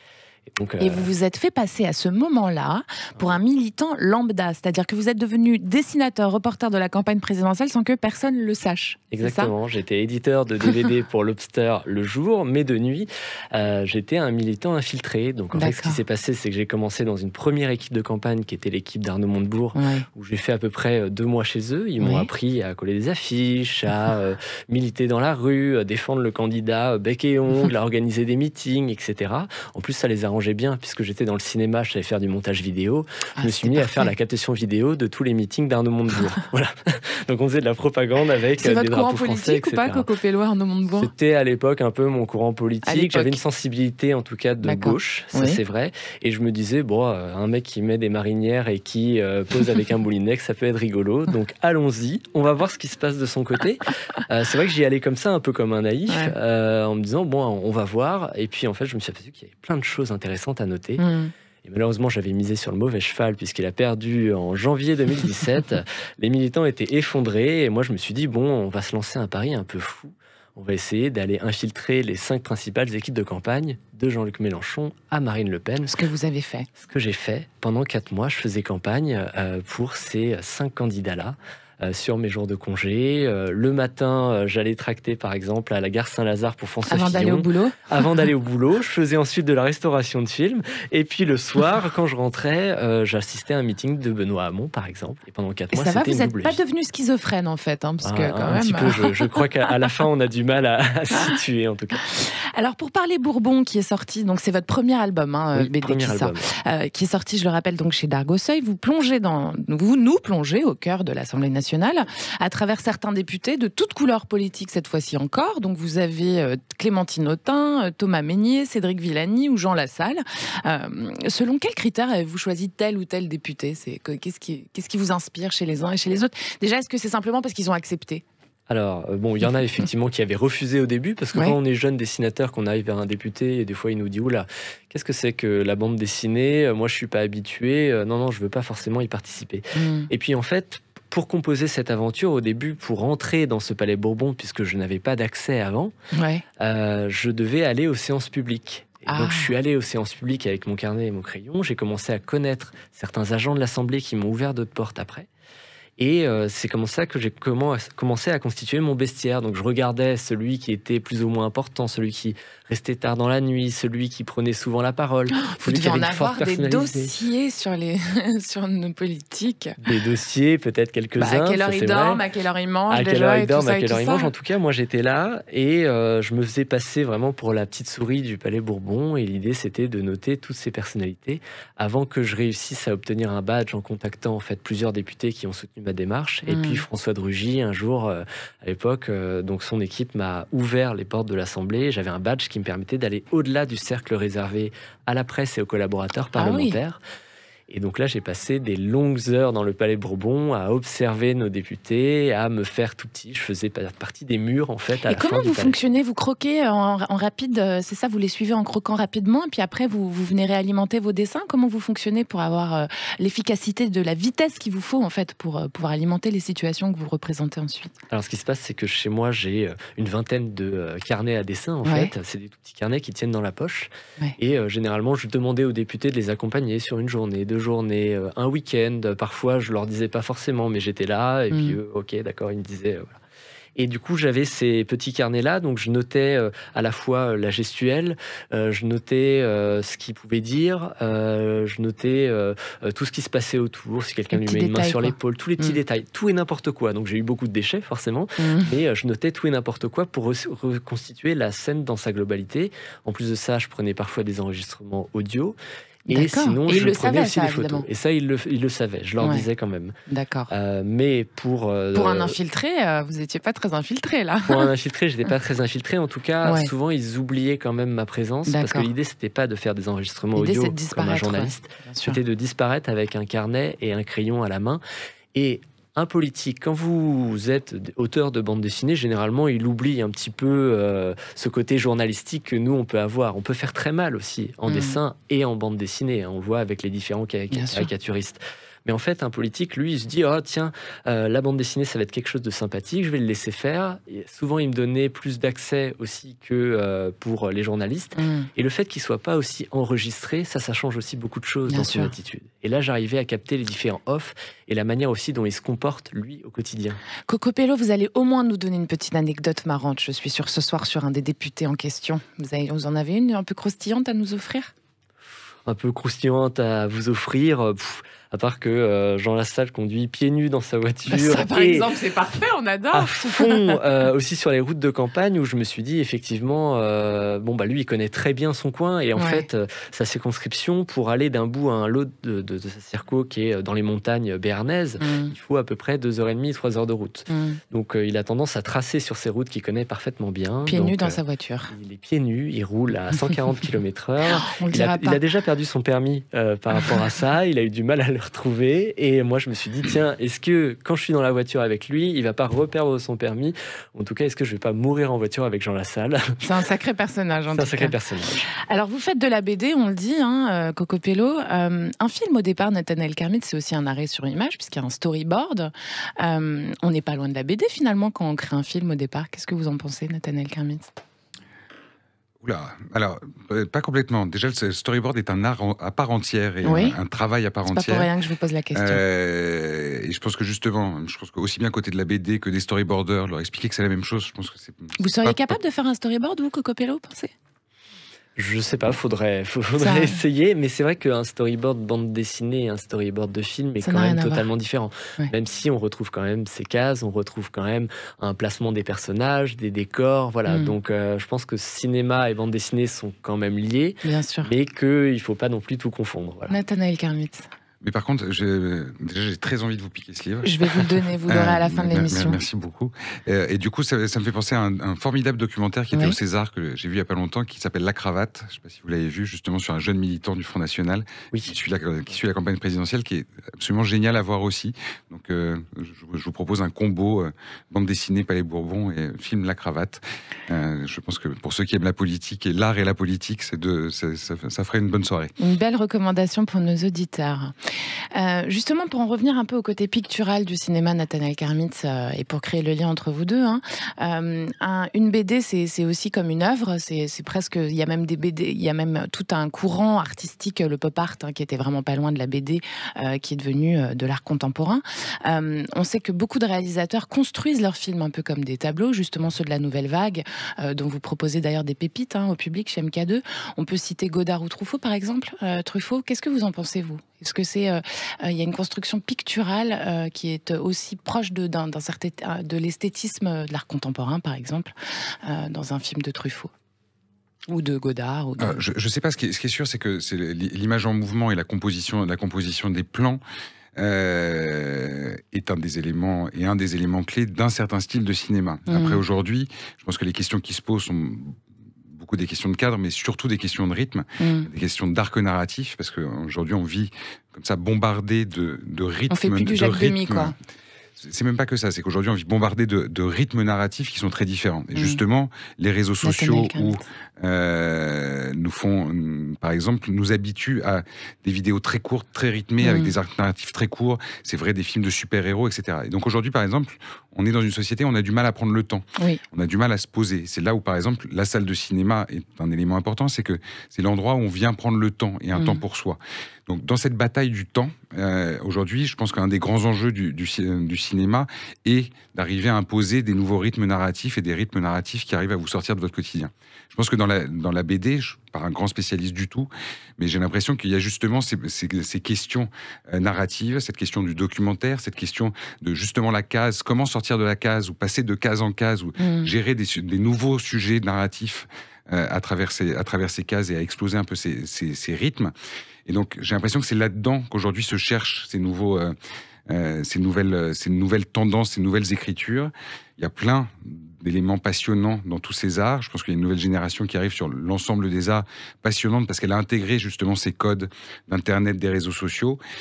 Et vous vous êtes fait passer à ce moment-là pour un militant lambda, c'est-à-dire que vous êtes devenu dessinateur, reporter de la campagne présidentielle sans que personne le sache. Exactement, j'étais éditeur de DVD pour Lobster le jour, mais de nuit, j'étais un militant infiltré. Donc en fait, ce qui s'est passé, c'est que j'ai commencé dans une première équipe de campagne qui était l'équipe d'Arnaud Montebourg, où j'ai fait à peu près 2 mois chez eux. Ils m'ont appris à coller des affiches, à militer dans la rue, à défendre le candidat bec et ongle, à organiser des meetings, etc. En plus, ça les arrangeait bien, puisque j'étais dans le cinéma, je savais faire du montage vidéo. Je me suis mis à faire la captation vidéo de tous les meetings d'Arnaud Montebourg. Voilà. Donc on faisait de la propagande avec des drapeaux français, etc. C'est votre courant politique ou pas, Coco Pellois, Arnaud Montebourg? C'était à l'époque un peu mon courant politique. J'avais une sensibilité en tout cas de gauche, ça c'est vrai. Et je me disais, bon, un mec qui met des marinières et qui pose avec un moulinex, ça peut être rigolo. Donc allons-y, on va voir ce qui se passe de son côté. C'est vrai que j'y allais comme ça, un peu comme un naïf, en me disant, bon, on va voir. Et puis en fait, je me suis aperçu qu'il y avait plein de choses intéressantes à noter. Et malheureusement, j'avais misé sur le mauvais cheval puisqu'il a perdu en janvier 2017. Les militants étaient effondrés et moi, je me suis dit, bon, on va se lancer un pari un peu fou. On va essayer d'aller infiltrer les 5 principales équipes de campagne de Jean-Luc Mélenchon à Marine Le Pen. Ce que vous avez fait. Ce que j'ai fait. Pendant 4 mois, je faisais campagne pour ces 5 candidats-là. Sur mes jours de congé. Le matin, j'allais tracter, par exemple, à la gare Saint-Lazare pour François Fillon. Avant d'aller au boulot. Avant d'aller au boulot. Je faisais ensuite de la restauration de films. Et puis le soir, quand je rentrais, j'assistais à un meeting de Benoît Hamon, par exemple. Et pendant 4 mois, c'était une double vie. Vous n'êtes pas devenu schizophrène, en fait, hein, parce que quand un même... petit peu, je crois qu'à la fin, on a du mal à situer, en tout cas. Alors, pour parler Bourbon, qui est sorti, donc c'est votre premier album, hein, oui, BD premier album. Qui est sorti, je le rappelle, donc chez Dargaud-Seuil. Vous nous plongez au cœur de l'Assemblée nationale, à travers certains députés de toutes couleurs politiques cette fois-ci encore. Donc vous avez Clémentine Autain, Thomas Mesnier, Cédric Villani ou Jean Lassalle. Selon quels critères avez-vous choisi tel ou tel député? Qu'est-ce qui vous inspire chez les uns et chez les autres? Déjà, est-ce que c'est simplement parce qu'ils ont accepté? Alors, bon, il y en a effectivement qui avaient refusé au début, parce que quand on est jeune dessinateur, qu'on arrive vers un député, et des fois il nous dit, oula, qu'est-ce que c'est que la bande dessinée? Moi, je suis pas habitué. Non, je veux pas forcément y participer. Et puis en fait, pour composer cette aventure, au début, pour entrer dans ce palais Bourbon, puisque je n'avais pas d'accès avant, je devais aller aux séances publiques. Et donc, je suis allé aux séances publiques avec mon carnet et mon crayon. J'ai commencé à connaître certains agents de l'Assemblée qui m'ont ouvert d'autres portes après. Et c'est comme ça que j'ai commencé à constituer mon bestiaire. Donc je regardais celui qui était plus ou moins important, celui qui restait tard dans la nuit, celui qui prenait souvent la parole. Vous devez en avoir des dossiers sur nos politiques. Des dossiers, peut-être quelques-uns. À quelle heure il dorment, à quelle heure il mange, à quelle heure il dorment, à quelle heure il mange. En tout cas, moi j'étais là et je me faisais passer vraiment pour la petite souris du Palais Bourbon. Et l'idée, c'était de noter toutes ces personnalités avant que je réussisse à obtenir un badge en contactant en fait plusieurs députés qui ont soutenu ma démarche. Et puis François de Rugy, un jour, à l'époque, donc son équipe m'a ouvert les portes de l'Assemblée. J'avais un badge qui me permettait d'aller au-delà du cercle réservé à la presse et aux collaborateurs parlementaires. Et donc là, j'ai passé des longues heures dans le Palais Bourbon à observer nos députés, à me faire tout petit. Je faisais partie des murs, en fait, à la fin du palais. Et comment vous fonctionnez? Vous croquez en rapide, c'est ça? Vous les suivez en croquant rapidement, et puis après, vous venez réalimenter vos dessins? Comment vous fonctionnez pour avoir l'efficacité de la vitesse qu'il vous faut, en fait, pour pouvoir alimenter les situations que vous représentez ensuite? Alors, ce qui se passe, c'est que chez moi, j'ai une vingtaine de carnets à dessin, en fait. C'est des tout petits carnets qui tiennent dans la poche. Et généralement, je demandais aux députés de les accompagner sur une journée, 2 journées, un week-end. Parfois, je leur disais pas forcément, mais j'étais là. Et puis, ok, d'accord, ils me disaient... voilà. Et du coup, j'avais ces petits carnets-là, donc je notais à la fois la gestuelle, je notais ce qu'il pouvait dire, je notais tout ce qui se passait autour, si quelqu'un lui met une main sur l'épaule, tous les petits détails, tout et n'importe quoi. Donc j'ai eu beaucoup de déchets, forcément, mais je notais tout et n'importe quoi pour reconstituer la scène dans sa globalité. En plus de ça, je prenais parfois des enregistrements audio. Et sinon, je prenais aussi des photos. Et ça, ils le savaient. Je leur disais quand même. D'accord. Mais pour un infiltré, vous n'étiez pas très infiltré, là. Pour un infiltré, je n'étais pas très infiltré. En tout cas, souvent, ils oubliaient quand même ma présence. Parce que l'idée, c'était pas de faire des enregistrements audio comme un journaliste. C'était de disparaître avec un carnet et un crayon à la main. Et un politique, quand vous êtes auteur de bande dessinée, généralement, il oublie un petit peu ce côté journalistique que nous, on peut avoir. On peut faire très mal aussi en dessin et en bande dessinée. On le voit avec les différents caricaturistes. Mais en fait, un politique, lui, il se dit, oh tiens, la bande dessinée, ça va être quelque chose de sympathique, je vais le laisser faire. Et souvent, il me donnait plus d'accès aussi que pour les journalistes. Et le fait qu'il soit pas aussi enregistré, ça change aussi beaucoup de choses dans son attitude. Et là, j'arrivais à capter les différents off et la manière aussi dont il se comporte, lui, au quotidien. Cocopello, vous allez au moins nous donner une petite anecdote marrante, je suis sûre, ce soir, sur un des députés en question. Vous en avez une un peu croustillante à nous offrir ? Un peu croustillante à vous offrir, à part que Jean Lassalle conduit pieds nus dans sa voiture. Ça, par exemple, c'est parfait, on adore. À fond, aussi sur les routes de campagne, où je me suis dit, effectivement, lui, il connaît très bien son coin, et en fait, sa circonscription, pour aller d'un bout à un l'autre de sa circo, qui est dans les montagnes béarnaises, il faut à peu près 2h30, 3h de route. Donc, il a tendance à tracer sur ces routes qu'il connaît parfaitement bien. Pieds nus dans sa voiture. Il est pieds nus, il roule à 140 km/h. Il a déjà perdu son permis par rapport à ça, il a eu du mal à le retrouver, et moi je me suis dit, tiens, est-ce que quand je suis dans la voiture avec lui, il va pas reperdre son permis? En tout cas, est-ce que je vais pas mourir en voiture avec Jean Lassalle? C'est un sacré personnage. C'est un sacré personnage. Alors vous faites de la BD, on le dit, Cocopello. Un film au départ, Nathanaël Kermit, c'est aussi un arrêt sur image, puisqu'il y a un storyboard. On n'est pas loin de la BD finalement quand on crée un film au départ. Qu'est-ce que vous en pensez, Nathanaël Kermit? Oula, alors, pas complètement. Déjà, le storyboard est un art à part entière et un travail à part entière. C'est pas pour rien que je vous pose la question. Et je pense que justement, aussi bien côté de la BD que des storyboarders, leur expliquer que c'est la même chose, je pense que c'est... Vous seriez capable de faire un storyboard, vous, Cocopello, pensez? Je sais pas, faudrait essayer, mais c'est vrai qu'un storyboard bande dessinée et un storyboard de film est quand même totalement différent. Même si on retrouve quand même ces cases, on retrouve quand même un placement des personnages, des décors, voilà. Donc je pense que cinéma et bande dessinée sont quand même liés, bien sûr, mais qu'il faut pas non plus tout confondre. Voilà. Nathanaël Kermit. Mais par contre, j'ai très envie de vous piquer ce livre. Je vais vous le donner, vous l'aurez à la fin de l'émission. Merci beaucoup. Et du coup, ça me fait penser à un formidable documentaire qui était au César, que j'ai vu il n'y a pas longtemps, qui s'appelle La Cravate. Je ne sais pas si vous l'avez vu, justement sur un jeune militant du Front National, qui suit la campagne présidentielle, qui est absolument génial à voir aussi. Donc, je vous propose un combo bande dessinée Palais Bourbon et film La Cravate. Je pense que pour ceux qui aiment la politique, et l'art et la politique, ça ferait une bonne soirée. Une belle recommandation pour nos auditeurs. Justement, pour en revenir un peu au côté pictural du cinéma, Nathanaël Kermit, et pour créer le lien entre vous deux, une BD, c'est aussi comme une œuvre. C'est presque, il y a même des BD, il y a même tout un courant artistique, le pop art, qui était vraiment pas loin de la BD, qui est devenu de l'art contemporain. On sait que beaucoup de réalisateurs construisent leurs films un peu comme des tableaux, justement ceux de la nouvelle vague, dont vous proposez d'ailleurs des pépites au public chez MK2. On peut citer Godard ou Truffaut, par exemple. Truffaut, qu'est-ce que vous en pensez, vous? Est-ce que il y a une construction picturale qui est aussi proche de l'esthétisme de l'art contemporain, par exemple, dans un film de Truffaut ou de Godard Je ne sais pas. Ce qui est sûr, c'est que c'est l'image en mouvement et la composition des plans est un des éléments clés d'un certain style de cinéma. Après, aujourd'hui, je pense que les questions qui se posent sont des questions de cadre, mais surtout des questions de rythme, des questions d'arc narratif, parce qu'aujourd'hui on vit comme ça bombardé de rythme. On fait plus du Jacques Demy, quoi. C'est même pas que ça, c'est qu'aujourd'hui on vit bombardé de rythmes narratifs qui sont très différents. Et justement, les réseaux sociaux nous font, par exemple, nous habituent à des vidéos très courtes, très rythmées, avec des arcs narratifs très courts. C'est vrai, des films de super-héros, etc. Et donc aujourd'hui, par exemple, on est dans une société où on a du mal à prendre le temps. On a du mal à se poser. C'est là où, par exemple, la salle de cinéma est un élément important, c'est que c'est l'endroit où on vient prendre le temps et un temps pour soi. Donc, dans cette bataille du temps, aujourd'hui, je pense qu'un des grands enjeux du cinéma est d'arriver à imposer des nouveaux rythmes narratifs et des rythmes narratifs qui arrivent à vous sortir de votre quotidien. Je pense que dans la BD, je ne suis pas un grand spécialiste du tout, mais j'ai l'impression qu'il y a justement ces questions narratives, cette question du documentaire, cette question de justement la case, comment sortir de la case ou passer de case en case ou gérer des nouveaux sujets narratifs à travers ces cases et à exploser un peu ces rythmes. Et donc, j'ai l'impression que c'est là-dedans qu'aujourd'hui se cherchent ces nouvelles tendances, ces nouvelles écritures. Il y a plein d'éléments passionnants dans tous ces arts. Je pense qu'il y a une nouvelle génération qui arrive sur l'ensemble des arts passionnante parce qu'elle a intégré justement ces codes d'Internet, des réseaux sociaux.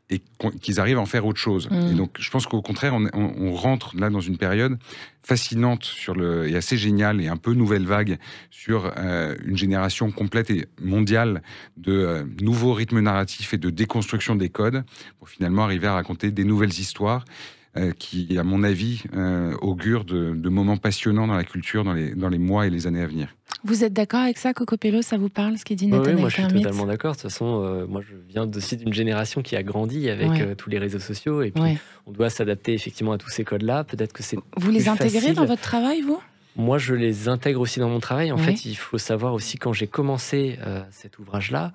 et qu'ils arrivent à en faire autre chose. Et donc, je pense qu'au contraire, on rentre là dans une période fascinante et assez géniale et un peu nouvelle vague sur une génération complète et mondiale de nouveaux rythmes narratifs et de déconstruction des codes pour finalement arriver à raconter des nouvelles histoires qui, à mon avis, augurent de moments passionnants dans la culture dans les mois et les années à venir. Vous êtes d'accord avec ça, Coco Pello? Ça vous parle, ce qu'il dit Nathanaël Karmitz? Oui, moi je suis totalement d'accord. De toute façon, moi je viens aussi d'une génération qui a grandi avec tous les réseaux sociaux et puis on doit s'adapter effectivement à tous ces codes-là. Peut-être que c'est Vous les intégrez dans votre travail, vous? Moi, je les intègre aussi dans mon travail. En fait, il faut savoir aussi, quand j'ai commencé cet ouvrage-là,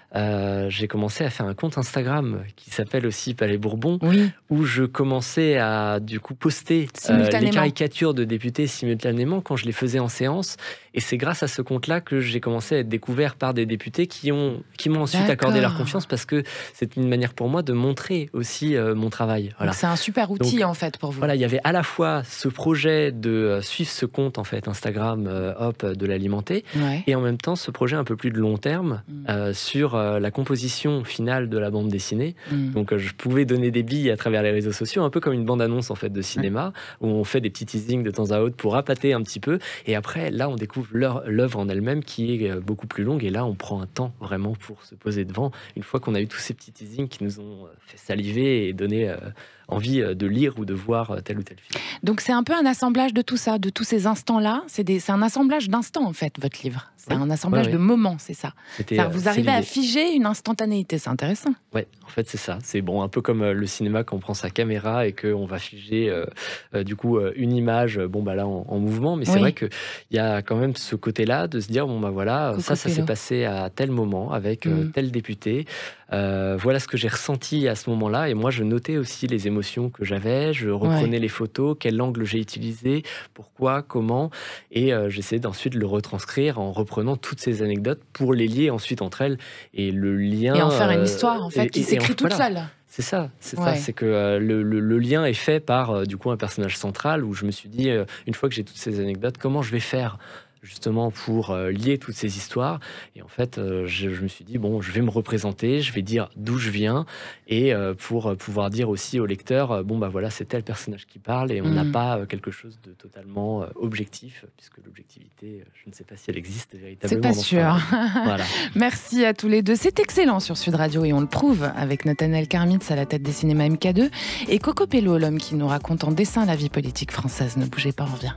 j'ai commencé à faire un compte Instagram qui s'appelle aussi Palais Bourbon, où je commençais à du coup poster les caricatures de députés simultanément quand je les faisais en séance. Et c'est grâce à ce compte-là que j'ai commencé à être découvert par des députés qui m'ont ensuite accordé leur confiance, parce que c'est une manière pour moi de montrer aussi mon travail. Voilà. Donc c'est un super outil en fait pour vous. Voilà, il y avait à la fois ce projet de suivre ce compte en fait Instagram, de l'alimenter, et en même temps ce projet un peu plus de long terme sur la composition finale de la bande dessinée. Donc je pouvais donner des billes à travers les réseaux sociaux, un peu comme une bande-annonce en fait de cinéma, où on fait des petits teasings de temps à autre pour appâter un petit peu, et après là on découvre l'œuvre en elle-même qui est beaucoup plus longue, et là on prend un temps vraiment pour se poser devant, une fois qu'on a eu tous ces petits teasings qui nous ont fait saliver et donné envie de lire ou de voir tel ou tel film. Donc c'est un peu un assemblage de tout ça, de tous ces instants-là. C'est un assemblage d'instants en fait, votre livre. C'est un assemblage de moments, c'est ça. Vous arrivez à figer une instantanéité, c'est intéressant. Oui, en fait c'est ça. C'est bon, un peu comme le cinéma, quand on prend sa caméra et qu'on va figer du coup une image, là en mouvement. Mais c'est vrai qu'il y a quand même ce côté-là de se dire, voilà, ça s'est passé à tel moment avec tel député. Voilà ce que j'ai ressenti à ce moment-là, et moi je notais aussi les émotions que j'avais, je reprenais les photos, quel angle j'ai utilisé, pourquoi, comment, et j'essayais ensuite de le retranscrire en reprenant toutes ces anecdotes pour les lier ensuite entre elles, et le lien... Et en faire une histoire en fait qui s'écrit toute seule. C'est ça, c'est que le lien est fait par du coup un personnage central, où je me suis dit, une fois que j'ai toutes ces anecdotes, comment je vais faire justement pour lier toutes ces histoires. Et en fait, je me suis dit, je vais me représenter, je vais dire d'où je viens, et pour pouvoir dire aussi au lecteur, voilà, c'est tel personnage qui parle, et on n'a pas quelque chose de totalement objectif, puisque l'objectivité, je ne sais pas si elle existe véritablement. C'est pas sûr. Voilà. Merci à tous les deux. C'est excellent sur Sud Radio, et on le prouve avec Nathanaël Karmitz à la tête des cinémas MK2 et Coco Pello, l'homme qui nous raconte en dessin la vie politique française. Ne bougez pas, on revient.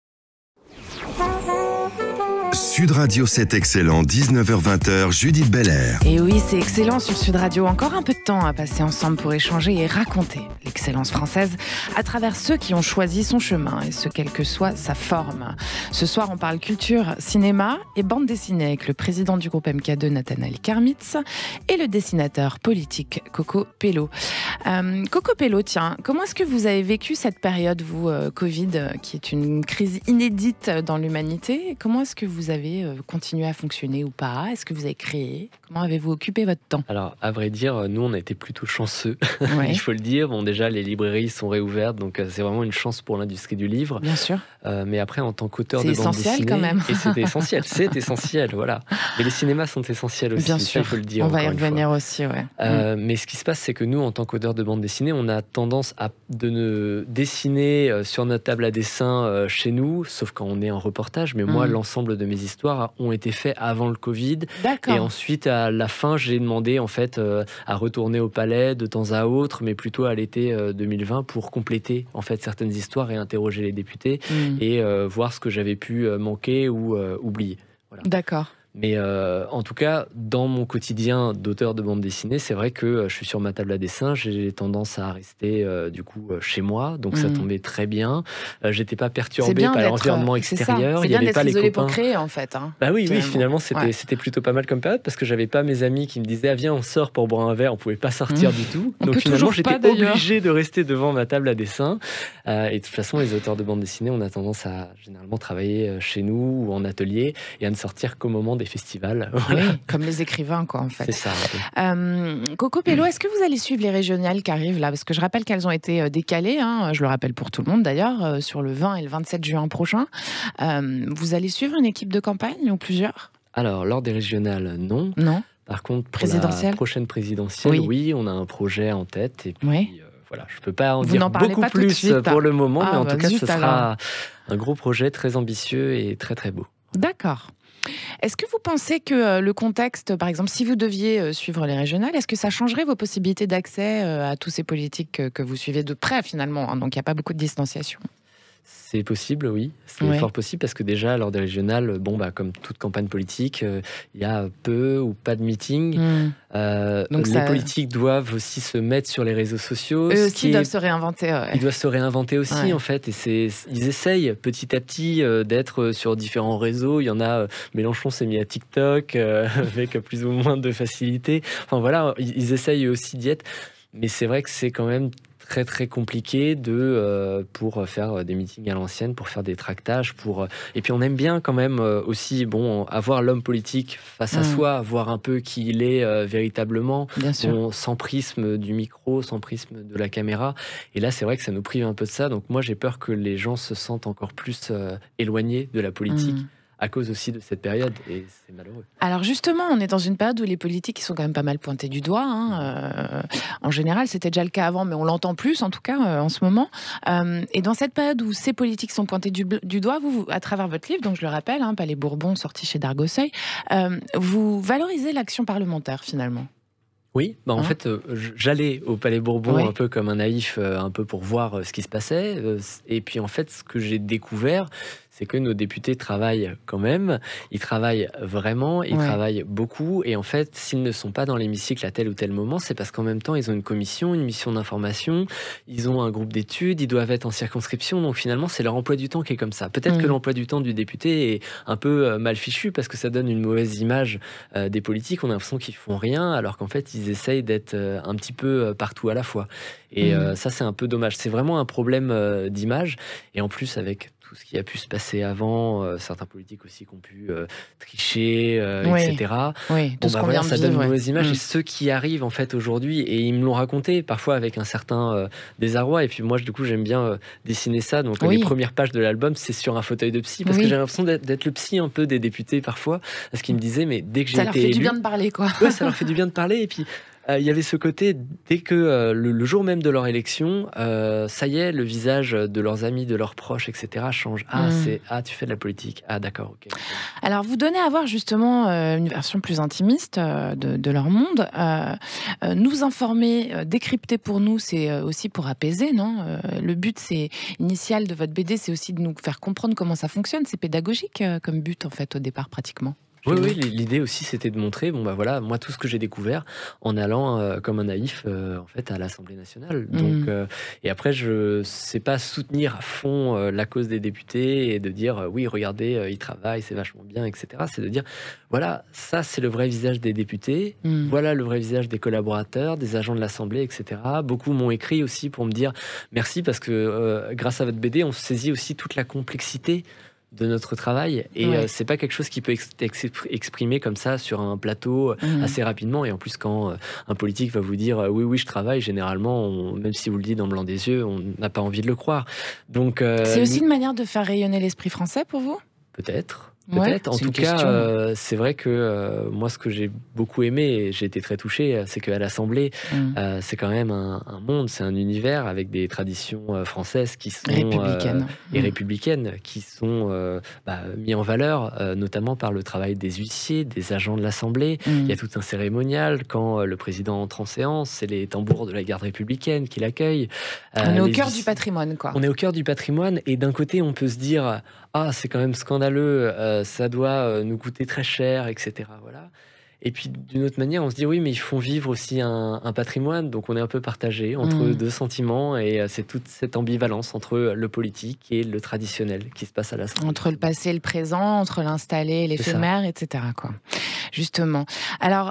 Sud Radio, c'est excellent, 19h-20h, Judith Belair. Et oui, c'est excellent sur Sud Radio. Encore un peu de temps à passer ensemble pour échanger et raconter l'excellence française à travers ceux qui ont choisi son chemin, et ce quelle que soit sa forme. Ce soir, on parle culture, cinéma et bande dessinée avec le président du groupe MK2, Nathanaël Karmitz, et le dessinateur politique Coco Pello. Coco Pello, tiens, comment est-ce que vous avez vécu cette période, vous, Covid, qui est une crise inédite dans l'humanité? Comment est-ce que vous avez continué à fonctionner ou pas? Est-ce que vous avez créé? Comment avez-vous occupé votre temps? Alors, à vrai dire, nous, on a été plutôt chanceux, il faut le dire. Déjà, les librairies sont réouvertes, donc c'est vraiment une chance pour l'industrie du livre. Bien sûr. Mais après, en tant qu'auteur de bande dessinée... C'est essentiel quand même. Et c'est essentiel, voilà. Mais les cinémas sont essentiels aussi, bien sûr. Il faut le dire. On va y revenir aussi, mais ce qui se passe, c'est que nous, en tant qu'auteur de bande dessinée, on a tendance à ne dessiner sur notre table à dessin chez nous, sauf quand on est en reportage. Mais moi, l'ensemble de mes histoires ont été faits avant le Covid. D'accord. Et ensuite, à la fin, j'ai demandé en fait à retourner au palais de temps à autre, mais plutôt à l'été 2020, pour compléter en fait certaines histoires et interroger les députés et voir ce que j'avais pu manquer ou oublier. Voilà. D'accord. Mais en tout cas, dans mon quotidien d'auteur de bande dessinée, c'est vrai que je suis sur ma table à dessin, j'ai tendance à rester du coup chez moi, donc ça tombait très bien. J'étais pas perturbé par l'environnement extérieur. C'est bien d'être isolé pour créer en fait. Bah oui, finalement c'était plutôt pas mal comme période, parce que j'avais pas mes amis qui me disaient viens on sort pour boire un verre, on pouvait pas sortir du tout. Donc finalement j'étais obligé de rester devant ma table à dessin. Et de toute façon, les auteurs de bande dessinée, on a tendance à généralement travailler chez nous ou en atelier et à ne sortir qu'au moment des festivals. Oui, comme les écrivains, quoi, en fait. C'est ça. Coco Pello, est-ce que vous allez suivre les régionales qui arrivent là? Parce que je rappelle qu'elles ont été décalées, je le rappelle pour tout le monde d'ailleurs, sur le 20 et le 27 juin prochain. Vous allez suivre une équipe de campagne ou plusieurs? Alors, lors des régionales, non. Non. Par contre, pour la prochaine présidentielle, oui, on a un projet en tête. Et puis, voilà, je ne peux pas en dire beaucoup plus pour le moment, mais en tout cas, ce sera un gros projet très ambitieux et très, très beau. D'accord. Est-ce que vous pensez que le contexte, par exemple, si vous deviez suivre les régionales, est-ce que ça changerait vos possibilités d'accès à tous ces politiques que vous suivez de près, finalement, hein, donc il n'y a pas beaucoup de distanciation? C'est possible, oui. C'est fort possible parce que déjà, lors des régionales, comme toute campagne politique, il y a peu ou pas de meeting. Donc les politiques doivent aussi se mettre sur les réseaux sociaux. Eux aussi doivent se réinventer. Ils doivent se réinventer aussi, en fait. Et ils essayent petit à petit d'être sur différents réseaux. Il y en a, Mélenchon s'est mis à TikTok avec plus ou moins de facilité. Enfin voilà, ils essayent aussi d'y être. Mais c'est vrai que c'est quand même très très compliqué pour faire des meetings à l'ancienne, pour faire des tractages, et puis on aime bien quand même aussi avoir l'homme politique face à soi, voir un peu qui il est véritablement, sans prisme du micro, sans prisme de la caméra. Et là c'est vrai que ça nous prive un peu de ça. Donc moi j'ai peur que les gens se sentent encore plus éloignés de la politique. À cause aussi de cette période, et c'est malheureux. Alors justement, on est dans une période où les politiques sont quand même pas mal pointés du doigt. En général, c'était déjà le cas avant, mais on l'entend plus, en tout cas, en ce moment. Et dans cette période où ces politiques sont pointés du doigt, vous, à travers votre livre, donc je le rappelle, Palais Bourbon, sorti chez Dargaud-Seuil, vous valorisez l'action parlementaire, finalement. Oui, en fait, j'allais au Palais Bourbon un peu comme un naïf, un peu pour voir ce qui se passait. Et puis, en fait, ce que j'ai découvert, c'est que nos députés travaillent quand même, ils travaillent vraiment, ils travaillent beaucoup, et en fait, s'ils ne sont pas dans l'hémicycle à tel ou tel moment, c'est parce qu'en même temps, ils ont une commission, une mission d'information, ils ont un groupe d'études, ils doivent être en circonscription, donc finalement, c'est leur emploi du temps qui est comme ça. Peut-être que l'emploi du temps du député est un peu mal fichu, parce que ça donne une mauvaise image des politiques, on a l'impression qu'ils font rien, alors qu'en fait, ils essayent d'être un petit peu partout à la fois. Et ça, c'est un peu dommage. C'est vraiment un problème d'image, et en plus, avec tout ce qui a pu se passer avant, certains politiques aussi qui ont pu tricher, etc. Ça donne une mauvaise image. Et ceux qui arrivent en fait aujourd'hui, et ils me l'ont raconté parfois avec un certain désarroi. Et puis moi, du coup, j'aime bien dessiner ça. Donc les premières pages de l'album, c'est sur un fauteuil de psy, parce que j'ai l'impression d'être le psy un peu des députés parfois, parce qu'ils me disaient, mais dès que j'ai été élu, ça leur fait du bien de parler, quoi. Ouais, ça leur fait du bien de parler. Et puis il y avait ce côté, dès que le jour même de leur élection, ça y est, le visage de leurs amis, de leurs proches, etc. change. Tu fais de la politique. Ah, d'accord, ok. Alors, vous donnez à voir justement une version plus intimiste de leur monde. Nous informer, décrypter pour nous, c'est aussi pour apaiser, non? Le but initial de votre BD, c'est aussi de nous faire comprendre comment ça fonctionne. C'est pédagogique comme but, en fait, au départ, pratiquement. Oui, l'idée aussi, c'était de montrer, moi, tout ce que j'ai découvert en allant comme un naïf, en fait, à l'Assemblée nationale. Donc, et après, je sais pas soutenir à fond la cause des députés et de dire, oui, regardez, ils travaillent, c'est vachement bien, etc. C'est de dire, voilà, ça, c'est le vrai visage des députés, voilà le vrai visage des collaborateurs, des agents de l'Assemblée, etc. Beaucoup m'ont écrit aussi pour me dire merci, parce que grâce à votre BD, on saisit aussi toute la complexité de notre travail, et c'est pas quelque chose qui peut être exprimé comme ça sur un plateau assez rapidement. Et en plus, quand un politique va vous dire oui je travaille, généralement même si vous le dites dans le blanc des yeux, on n'a pas envie de le croire. Donc c'est aussi une manière de faire rayonner l'esprit français pour vous? Peut-être. En tout cas, c'est vrai que moi, ce que j'ai beaucoup aimé, et j'ai été très touché, c'est qu'à l'Assemblée, c'est quand même un monde, c'est un univers avec des traditions françaises qui sont républicaines, qui sont mis en valeur, notamment par le travail des huissiers, des agents de l'Assemblée. Il y a tout un cérémonial quand le président entre en séance, c'est les tambours de la garde républicaine qui l'accueillent. On est au cœur du patrimoine, quoi. On est au cœur du patrimoine, et d'un côté, on peut se dire c'est quand même scandaleux, ça doit nous coûter très cher, etc. Voilà. Et puis d'une autre manière, on se dit oui, mais ils font vivre aussi un patrimoine, donc on est un peu partagé entre deux sentiments, et c'est toute cette ambivalence entre le politique et le traditionnel qui se passe à l'Assemblée. Entre le passé et le présent, entre l'installé et l'éphémère, etc. quoi. Justement. Alors,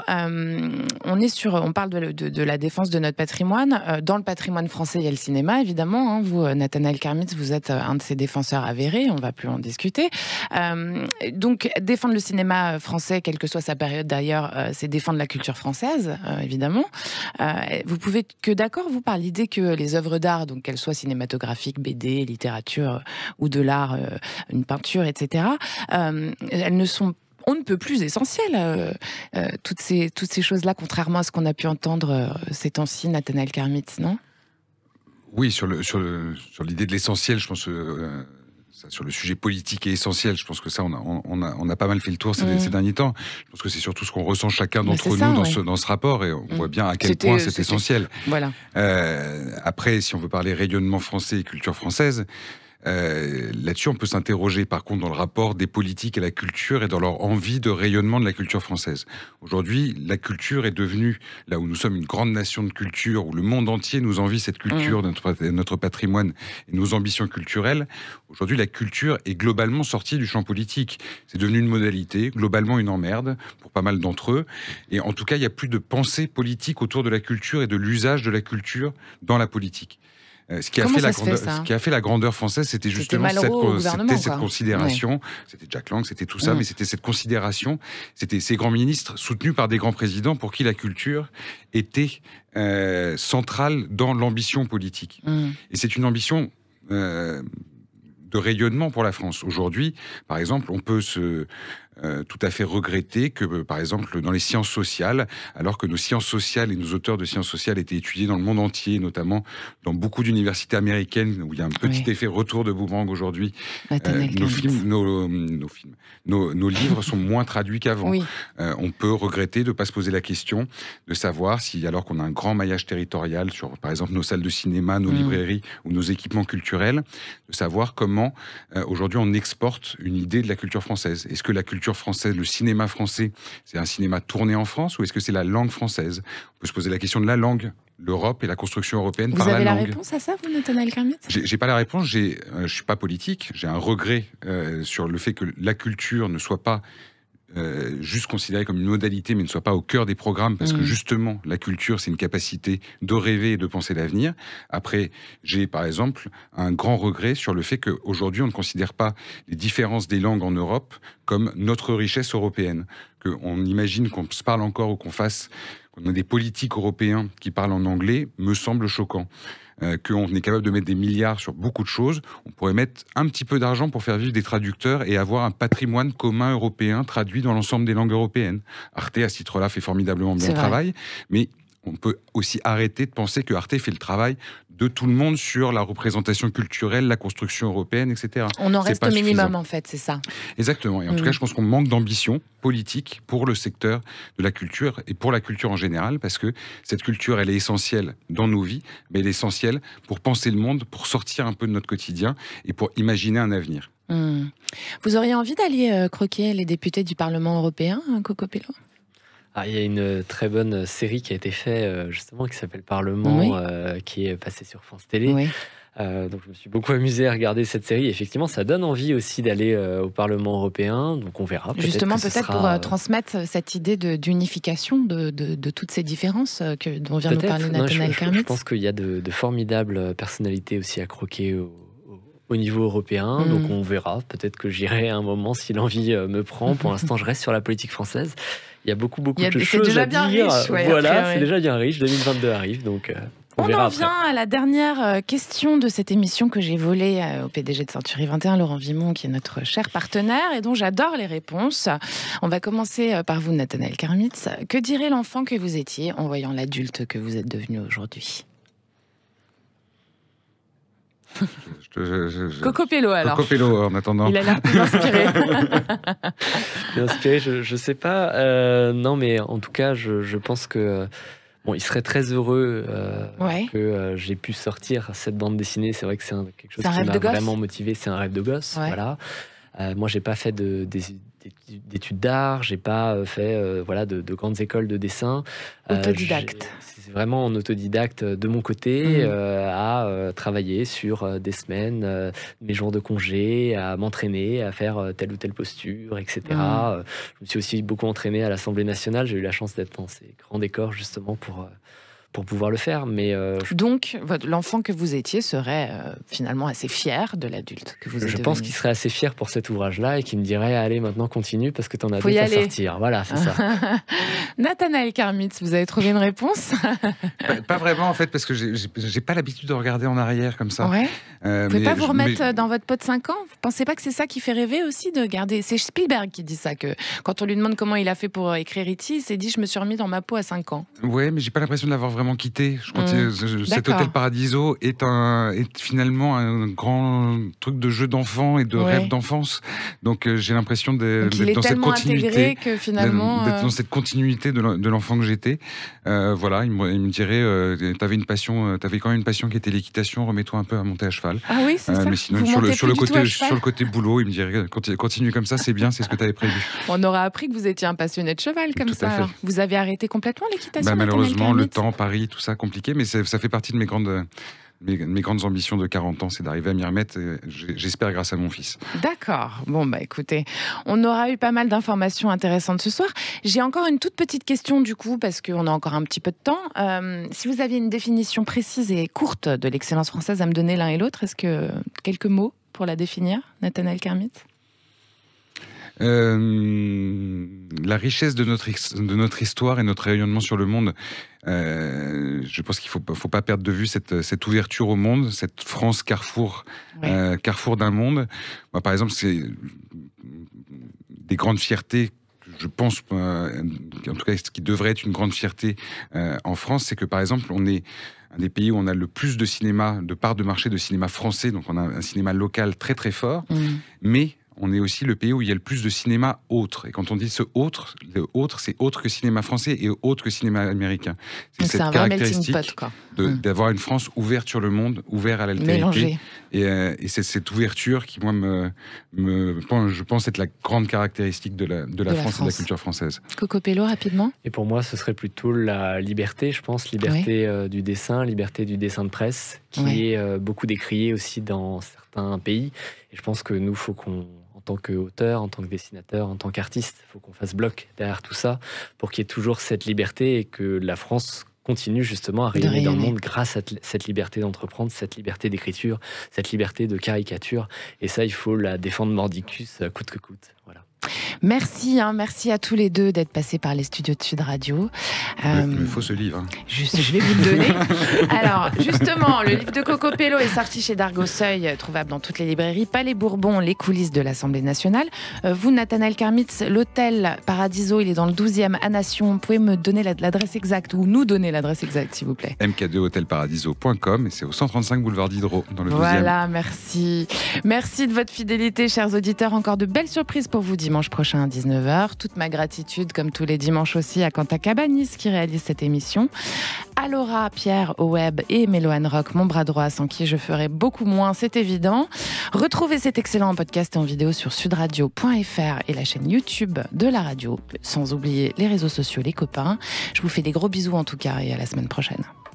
on parle de la défense de notre patrimoine. Dans le patrimoine français, il y a le cinéma, évidemment. Vous, Nathanaël Kermitz, vous êtes un de ses défenseurs avérés, on ne va plus en discuter. Donc, défendre le cinéma français, quelle que soit sa période d'ailleurs, c'est défendre la culture française, évidemment. Vous pouvez que d'accord, vous, par l'idée que les œuvres d'art, donc qu'elles soient cinématographiques, BD, littérature ou de l'art, une peinture, etc., elles ne sont on ne peut plus essentiel. Toutes ces choses-là, contrairement à ce qu'on a pu entendre ces temps-ci, Nathanaël Karmitz, non? Oui, sur l'idée de l'essentiel, je pense que sur le sujet politique et essentiel, je pense que ça, on a pas mal fait le tour ces derniers temps. Je pense que c'est surtout ce qu'on ressent chacun d'entre nous dans ce rapport, et on voit bien à quel point c'est essentiel. Voilà. Après, si on veut parler rayonnement français et culture française, là-dessus, on peut s'interroger, par contre, dans le rapport des politiques à la culture et dans leur envie de rayonnement de la culture française. Aujourd'hui, la culture est devenue, là où nous sommes une grande nation de culture, où le monde entier nous envie cette culture, notre patrimoine et nos ambitions culturelles. Aujourd'hui, la culture est globalement sortie du champ politique. C'est devenu une modalité, globalement une emmerde pour pas mal d'entre eux. Et en tout cas, il n'y a plus de pensée politique autour de la culture et de l'usage de la culture dans la politique. Ce qui a fait la grandeur française, c'était justement cette considération. Ouais. C'était Jack Lang, c'était tout ça, mais c'était cette considération. C'était ces grands ministres soutenus par des grands présidents pour qui la culture était centrale dans l'ambition politique. Et c'est une ambition de rayonnement pour la France. Aujourd'hui, par exemple, on peut tout à fait regretter que, par exemple, dans les sciences sociales, alors que nos sciences sociales et nos auteurs de sciences sociales étaient étudiés dans le monde entier, notamment dans beaucoup d'universités américaines, où il y a un petit effet retour de boomerang aujourd'hui, nos livres sont moins traduits qu'avant. Oui. On peut regretter de ne pas se poser la question de savoir si, alors qu'on a un grand maillage territorial sur, par exemple, nos salles de cinéma, nos librairies ou nos équipements culturels, de savoir comment, aujourd'hui, on exporte une idée de la culture française. Est-ce que la culture française, le cinéma français, c'est un cinéma tourné en France, ou est-ce que c'est la langue française? On peut se poser la question de la langue, l'Europe et la construction européenne par la langue. Vous avez la réponse à ça, vous, Nathanaël Karmitz? J'ai pas la réponse, je suis pas politique, j'ai un regret sur le fait que la culture ne soit pas juste considérée comme une modalité, mais ne soit pas au cœur des programmes, parce que justement, la culture, c'est une capacité de rêver et de penser l'avenir. Après, j'ai par exemple un grand regret sur le fait qu'aujourd'hui, on ne considère pas les différences des langues en Europe comme notre richesse européenne. Qu'on imagine qu'on se parle encore ou qu'on a des politiques européens qui parlent en anglais, me semble choquant. Qu'on est capable de mettre des milliards sur beaucoup de choses, on pourrait mettre un petit peu d'argent pour faire vivre des traducteurs et avoir un patrimoine commun européen traduit dans l'ensemble des langues européennes. Arte, à ce titre-là, fait formidablement bien le travail, mais on peut aussi arrêter de penser que Arte fait le travail de tout le monde sur la représentation culturelle, la construction européenne, etc. On en reste au minimum, en fait, c'est ça. Exactement. Et en tout cas, je pense qu'on manque d'ambition politique pour le secteur de la culture et pour la culture en général, parce que cette culture, elle est essentielle dans nos vies, mais elle est essentielle pour penser le monde, pour sortir un peu de notre quotidien et pour imaginer un avenir. Vous auriez envie d'aller croquer les députés du Parlement européen, Coco Pello? Il y a une très bonne série qui a été faite justement qui s'appelle Parlement, qui est passée sur France Télé. Oui. Donc je me suis beaucoup amusé à regarder cette série. Effectivement, ça donne envie aussi d'aller au Parlement européen. Donc on verra. Justement, peut-être pour transmettre cette idée d'unification de toutes ces différences dont vient nous parler Nathanaël Karmitz. Je pense qu'il y a de formidables personnalités aussi à croquer au niveau européen. Donc on verra. Peut-être que j'irai à un moment si l'envie me prend. Pour l'instant, je reste sur la politique française. Il y a beaucoup de choses à dire. Riche, voilà, c'est déjà bien riche. 2022 arrive, donc on verra en vient à la dernière question de cette émission que j'ai volée au PDG de Century 21, Laurent Vimont, qui est notre cher partenaire et dont j'adore les réponses. On va commencer par vous, Nathanaël Karmitz. Que dirait l'enfant que vous étiez en voyant l'adulte que vous êtes devenu aujourd'hui? Coco Pello, alors. Coco Pello, en attendant. Il a l'air plus inspiré. Inspiré, je sais pas. Non, mais en tout cas, je pense que il serait très heureux que j'ai pu sortir cette bande dessinée. C'est vrai que c'est quelque chose qui m'a vraiment motivé. C'est un rêve de gosse. Ouais. Voilà. Moi, j'ai pas fait d'études d'art, j'ai pas fait de grandes écoles de dessin. Autodidacte. C'est vraiment en autodidacte de mon côté à travailler sur des semaines, mes jours de congé, à m'entraîner, à faire telle ou telle posture, etc. Je me suis aussi beaucoup entraîné à l'Assemblée nationale. J'ai eu la chance d'être dans ces grands décors justement pouvoir le faire. Mais donc, l'enfant que vous étiez serait finalement assez fier de l'adulte que vous êtes. Je pense qu'il serait assez fier pour cet ouvrage-là et qu'il me dirait allez, maintenant continue parce que tu en as d'autres à sortir. Voilà, c'est ça. Nathanaël Karmitz, vous avez trouvé une réponse? Pas vraiment en fait, parce que j'ai pas l'habitude de regarder en arrière comme ça. Ouais. Vous pouvez pas vous remettre dans votre pot de 5 ans? Vous pensez pas que c'est ça qui fait rêver aussi de garder? C'est Spielberg qui dit ça, que quand on lui demande comment il a fait pour écrire E.T., il s'est dit je me suis remis dans ma peau à 5 ans. Ouais, mais j'ai pas l'impression de l'avoir vraiment quitté. Je continue, cet Hôtel Paradiso est finalement un grand truc de jeu d'enfant et de rêve d'enfance. Donc j'ai l'impression d'être dans cette continuité, que finalement d'être dans cette continuité de l'enfant que j'étais. Voilà, il me dirait t'avais quand même une passion qui était l'équitation, remets-toi un peu à monter à cheval. Ah oui, c'est ça. Mais sinon, sur le côté boulot, il me dirait continue comme ça, c'est bien, c'est ce que tu avais prévu. On aura appris que vous étiez un passionné de cheval comme ça. Alors, vous avez arrêté complètement l'équitation? Malheureusement, le temps, Paris, tout ça, compliqué, mais ça fait partie de mes grandes ambitions de 40 ans, c'est d'arriver à m'y remettre, j'espère grâce à mon fils. D'accord. Bon, écoutez, on aura eu pas mal d'informations intéressantes ce soir. J'ai encore une toute petite question du coup, parce qu'on a encore un petit peu de temps. Si vous aviez une définition précise et courte de l'excellence française à me donner l'un et l'autre, est-ce que quelques mots pour la définir, Nathanaël Karmitz? La richesse de notre histoire et notre rayonnement sur le monde, je pense qu'il faut pas perdre de vue cette ouverture au monde, cette France carrefour, carrefour d'un monde. Moi, par exemple, c'est des grandes fiertés. Je pense, en tout cas, ce qui devrait être une grande fierté en France, c'est que, par exemple, on est un des pays où on a le plus de cinéma, de parts de marché de cinéma français, donc on a un cinéma local très très fort, mais on est aussi le pays où il y a le plus de cinéma autre. Et quand on dit le autre, c'est autre que cinéma français et autre que cinéma américain. C'est cette caractéristique d'avoir une France ouverte sur le monde, ouverte à l'altérité. Et c'est cette ouverture qui, moi, je pense être la grande caractéristique de la France et de la culture française. Coco Pello, rapidement. Et pour moi, ce serait plutôt la liberté, je pense, liberté du dessin de presse, qui est beaucoup décriée aussi dans certains pays. Et je pense que nous, faut qu'on, en tant qu'auteur, en tant que dessinateur, en tant qu'artiste, il faut qu'on fasse bloc derrière tout ça pour qu'il y ait toujours cette liberté et que la France continue justement à rayonner dans le monde grâce à cette liberté d'entreprendre, cette liberté d'écriture, cette liberté de caricature. Et ça, il faut la défendre mordicus coûte que coûte. Voilà. Merci à tous les deux d'être passés par les studios de Sud Radio. Il faut ce livre. Je vais vous le donner. Alors, justement, le livre de Coco Pello est sorti chez Dargaud Seuil, trouvable dans toutes les librairies. Palais Bourbon, les coulisses de l'Assemblée nationale. Vous, Nathanaël Karmitz, l'hôtel Paradiso, il est dans le 12e à Nation. Vous pouvez me donner l'adresse exacte, ou nous donner l'adresse exacte, s'il vous plaît. mk2hotelparadiso.com, et c'est au 135 boulevard Diderot, dans le 12e. Voilà, merci. Merci de votre fidélité, chers auditeurs. Encore de belles surprises pour vous dimanche prochain à 19h. Toute ma gratitude, comme tous les dimanches aussi, à Quentin Cabanis qui réalise cette émission. À Laura, Pierre au web et Méloane Rock, mon bras droit, sans qui je ferais beaucoup moins, c'est évident. Retrouvez cet excellent podcast et en vidéo sur sudradio.fr et la chaîne YouTube de la radio, sans oublier les réseaux sociaux, les copains. Je vous fais des gros bisous en tout cas et à la semaine prochaine.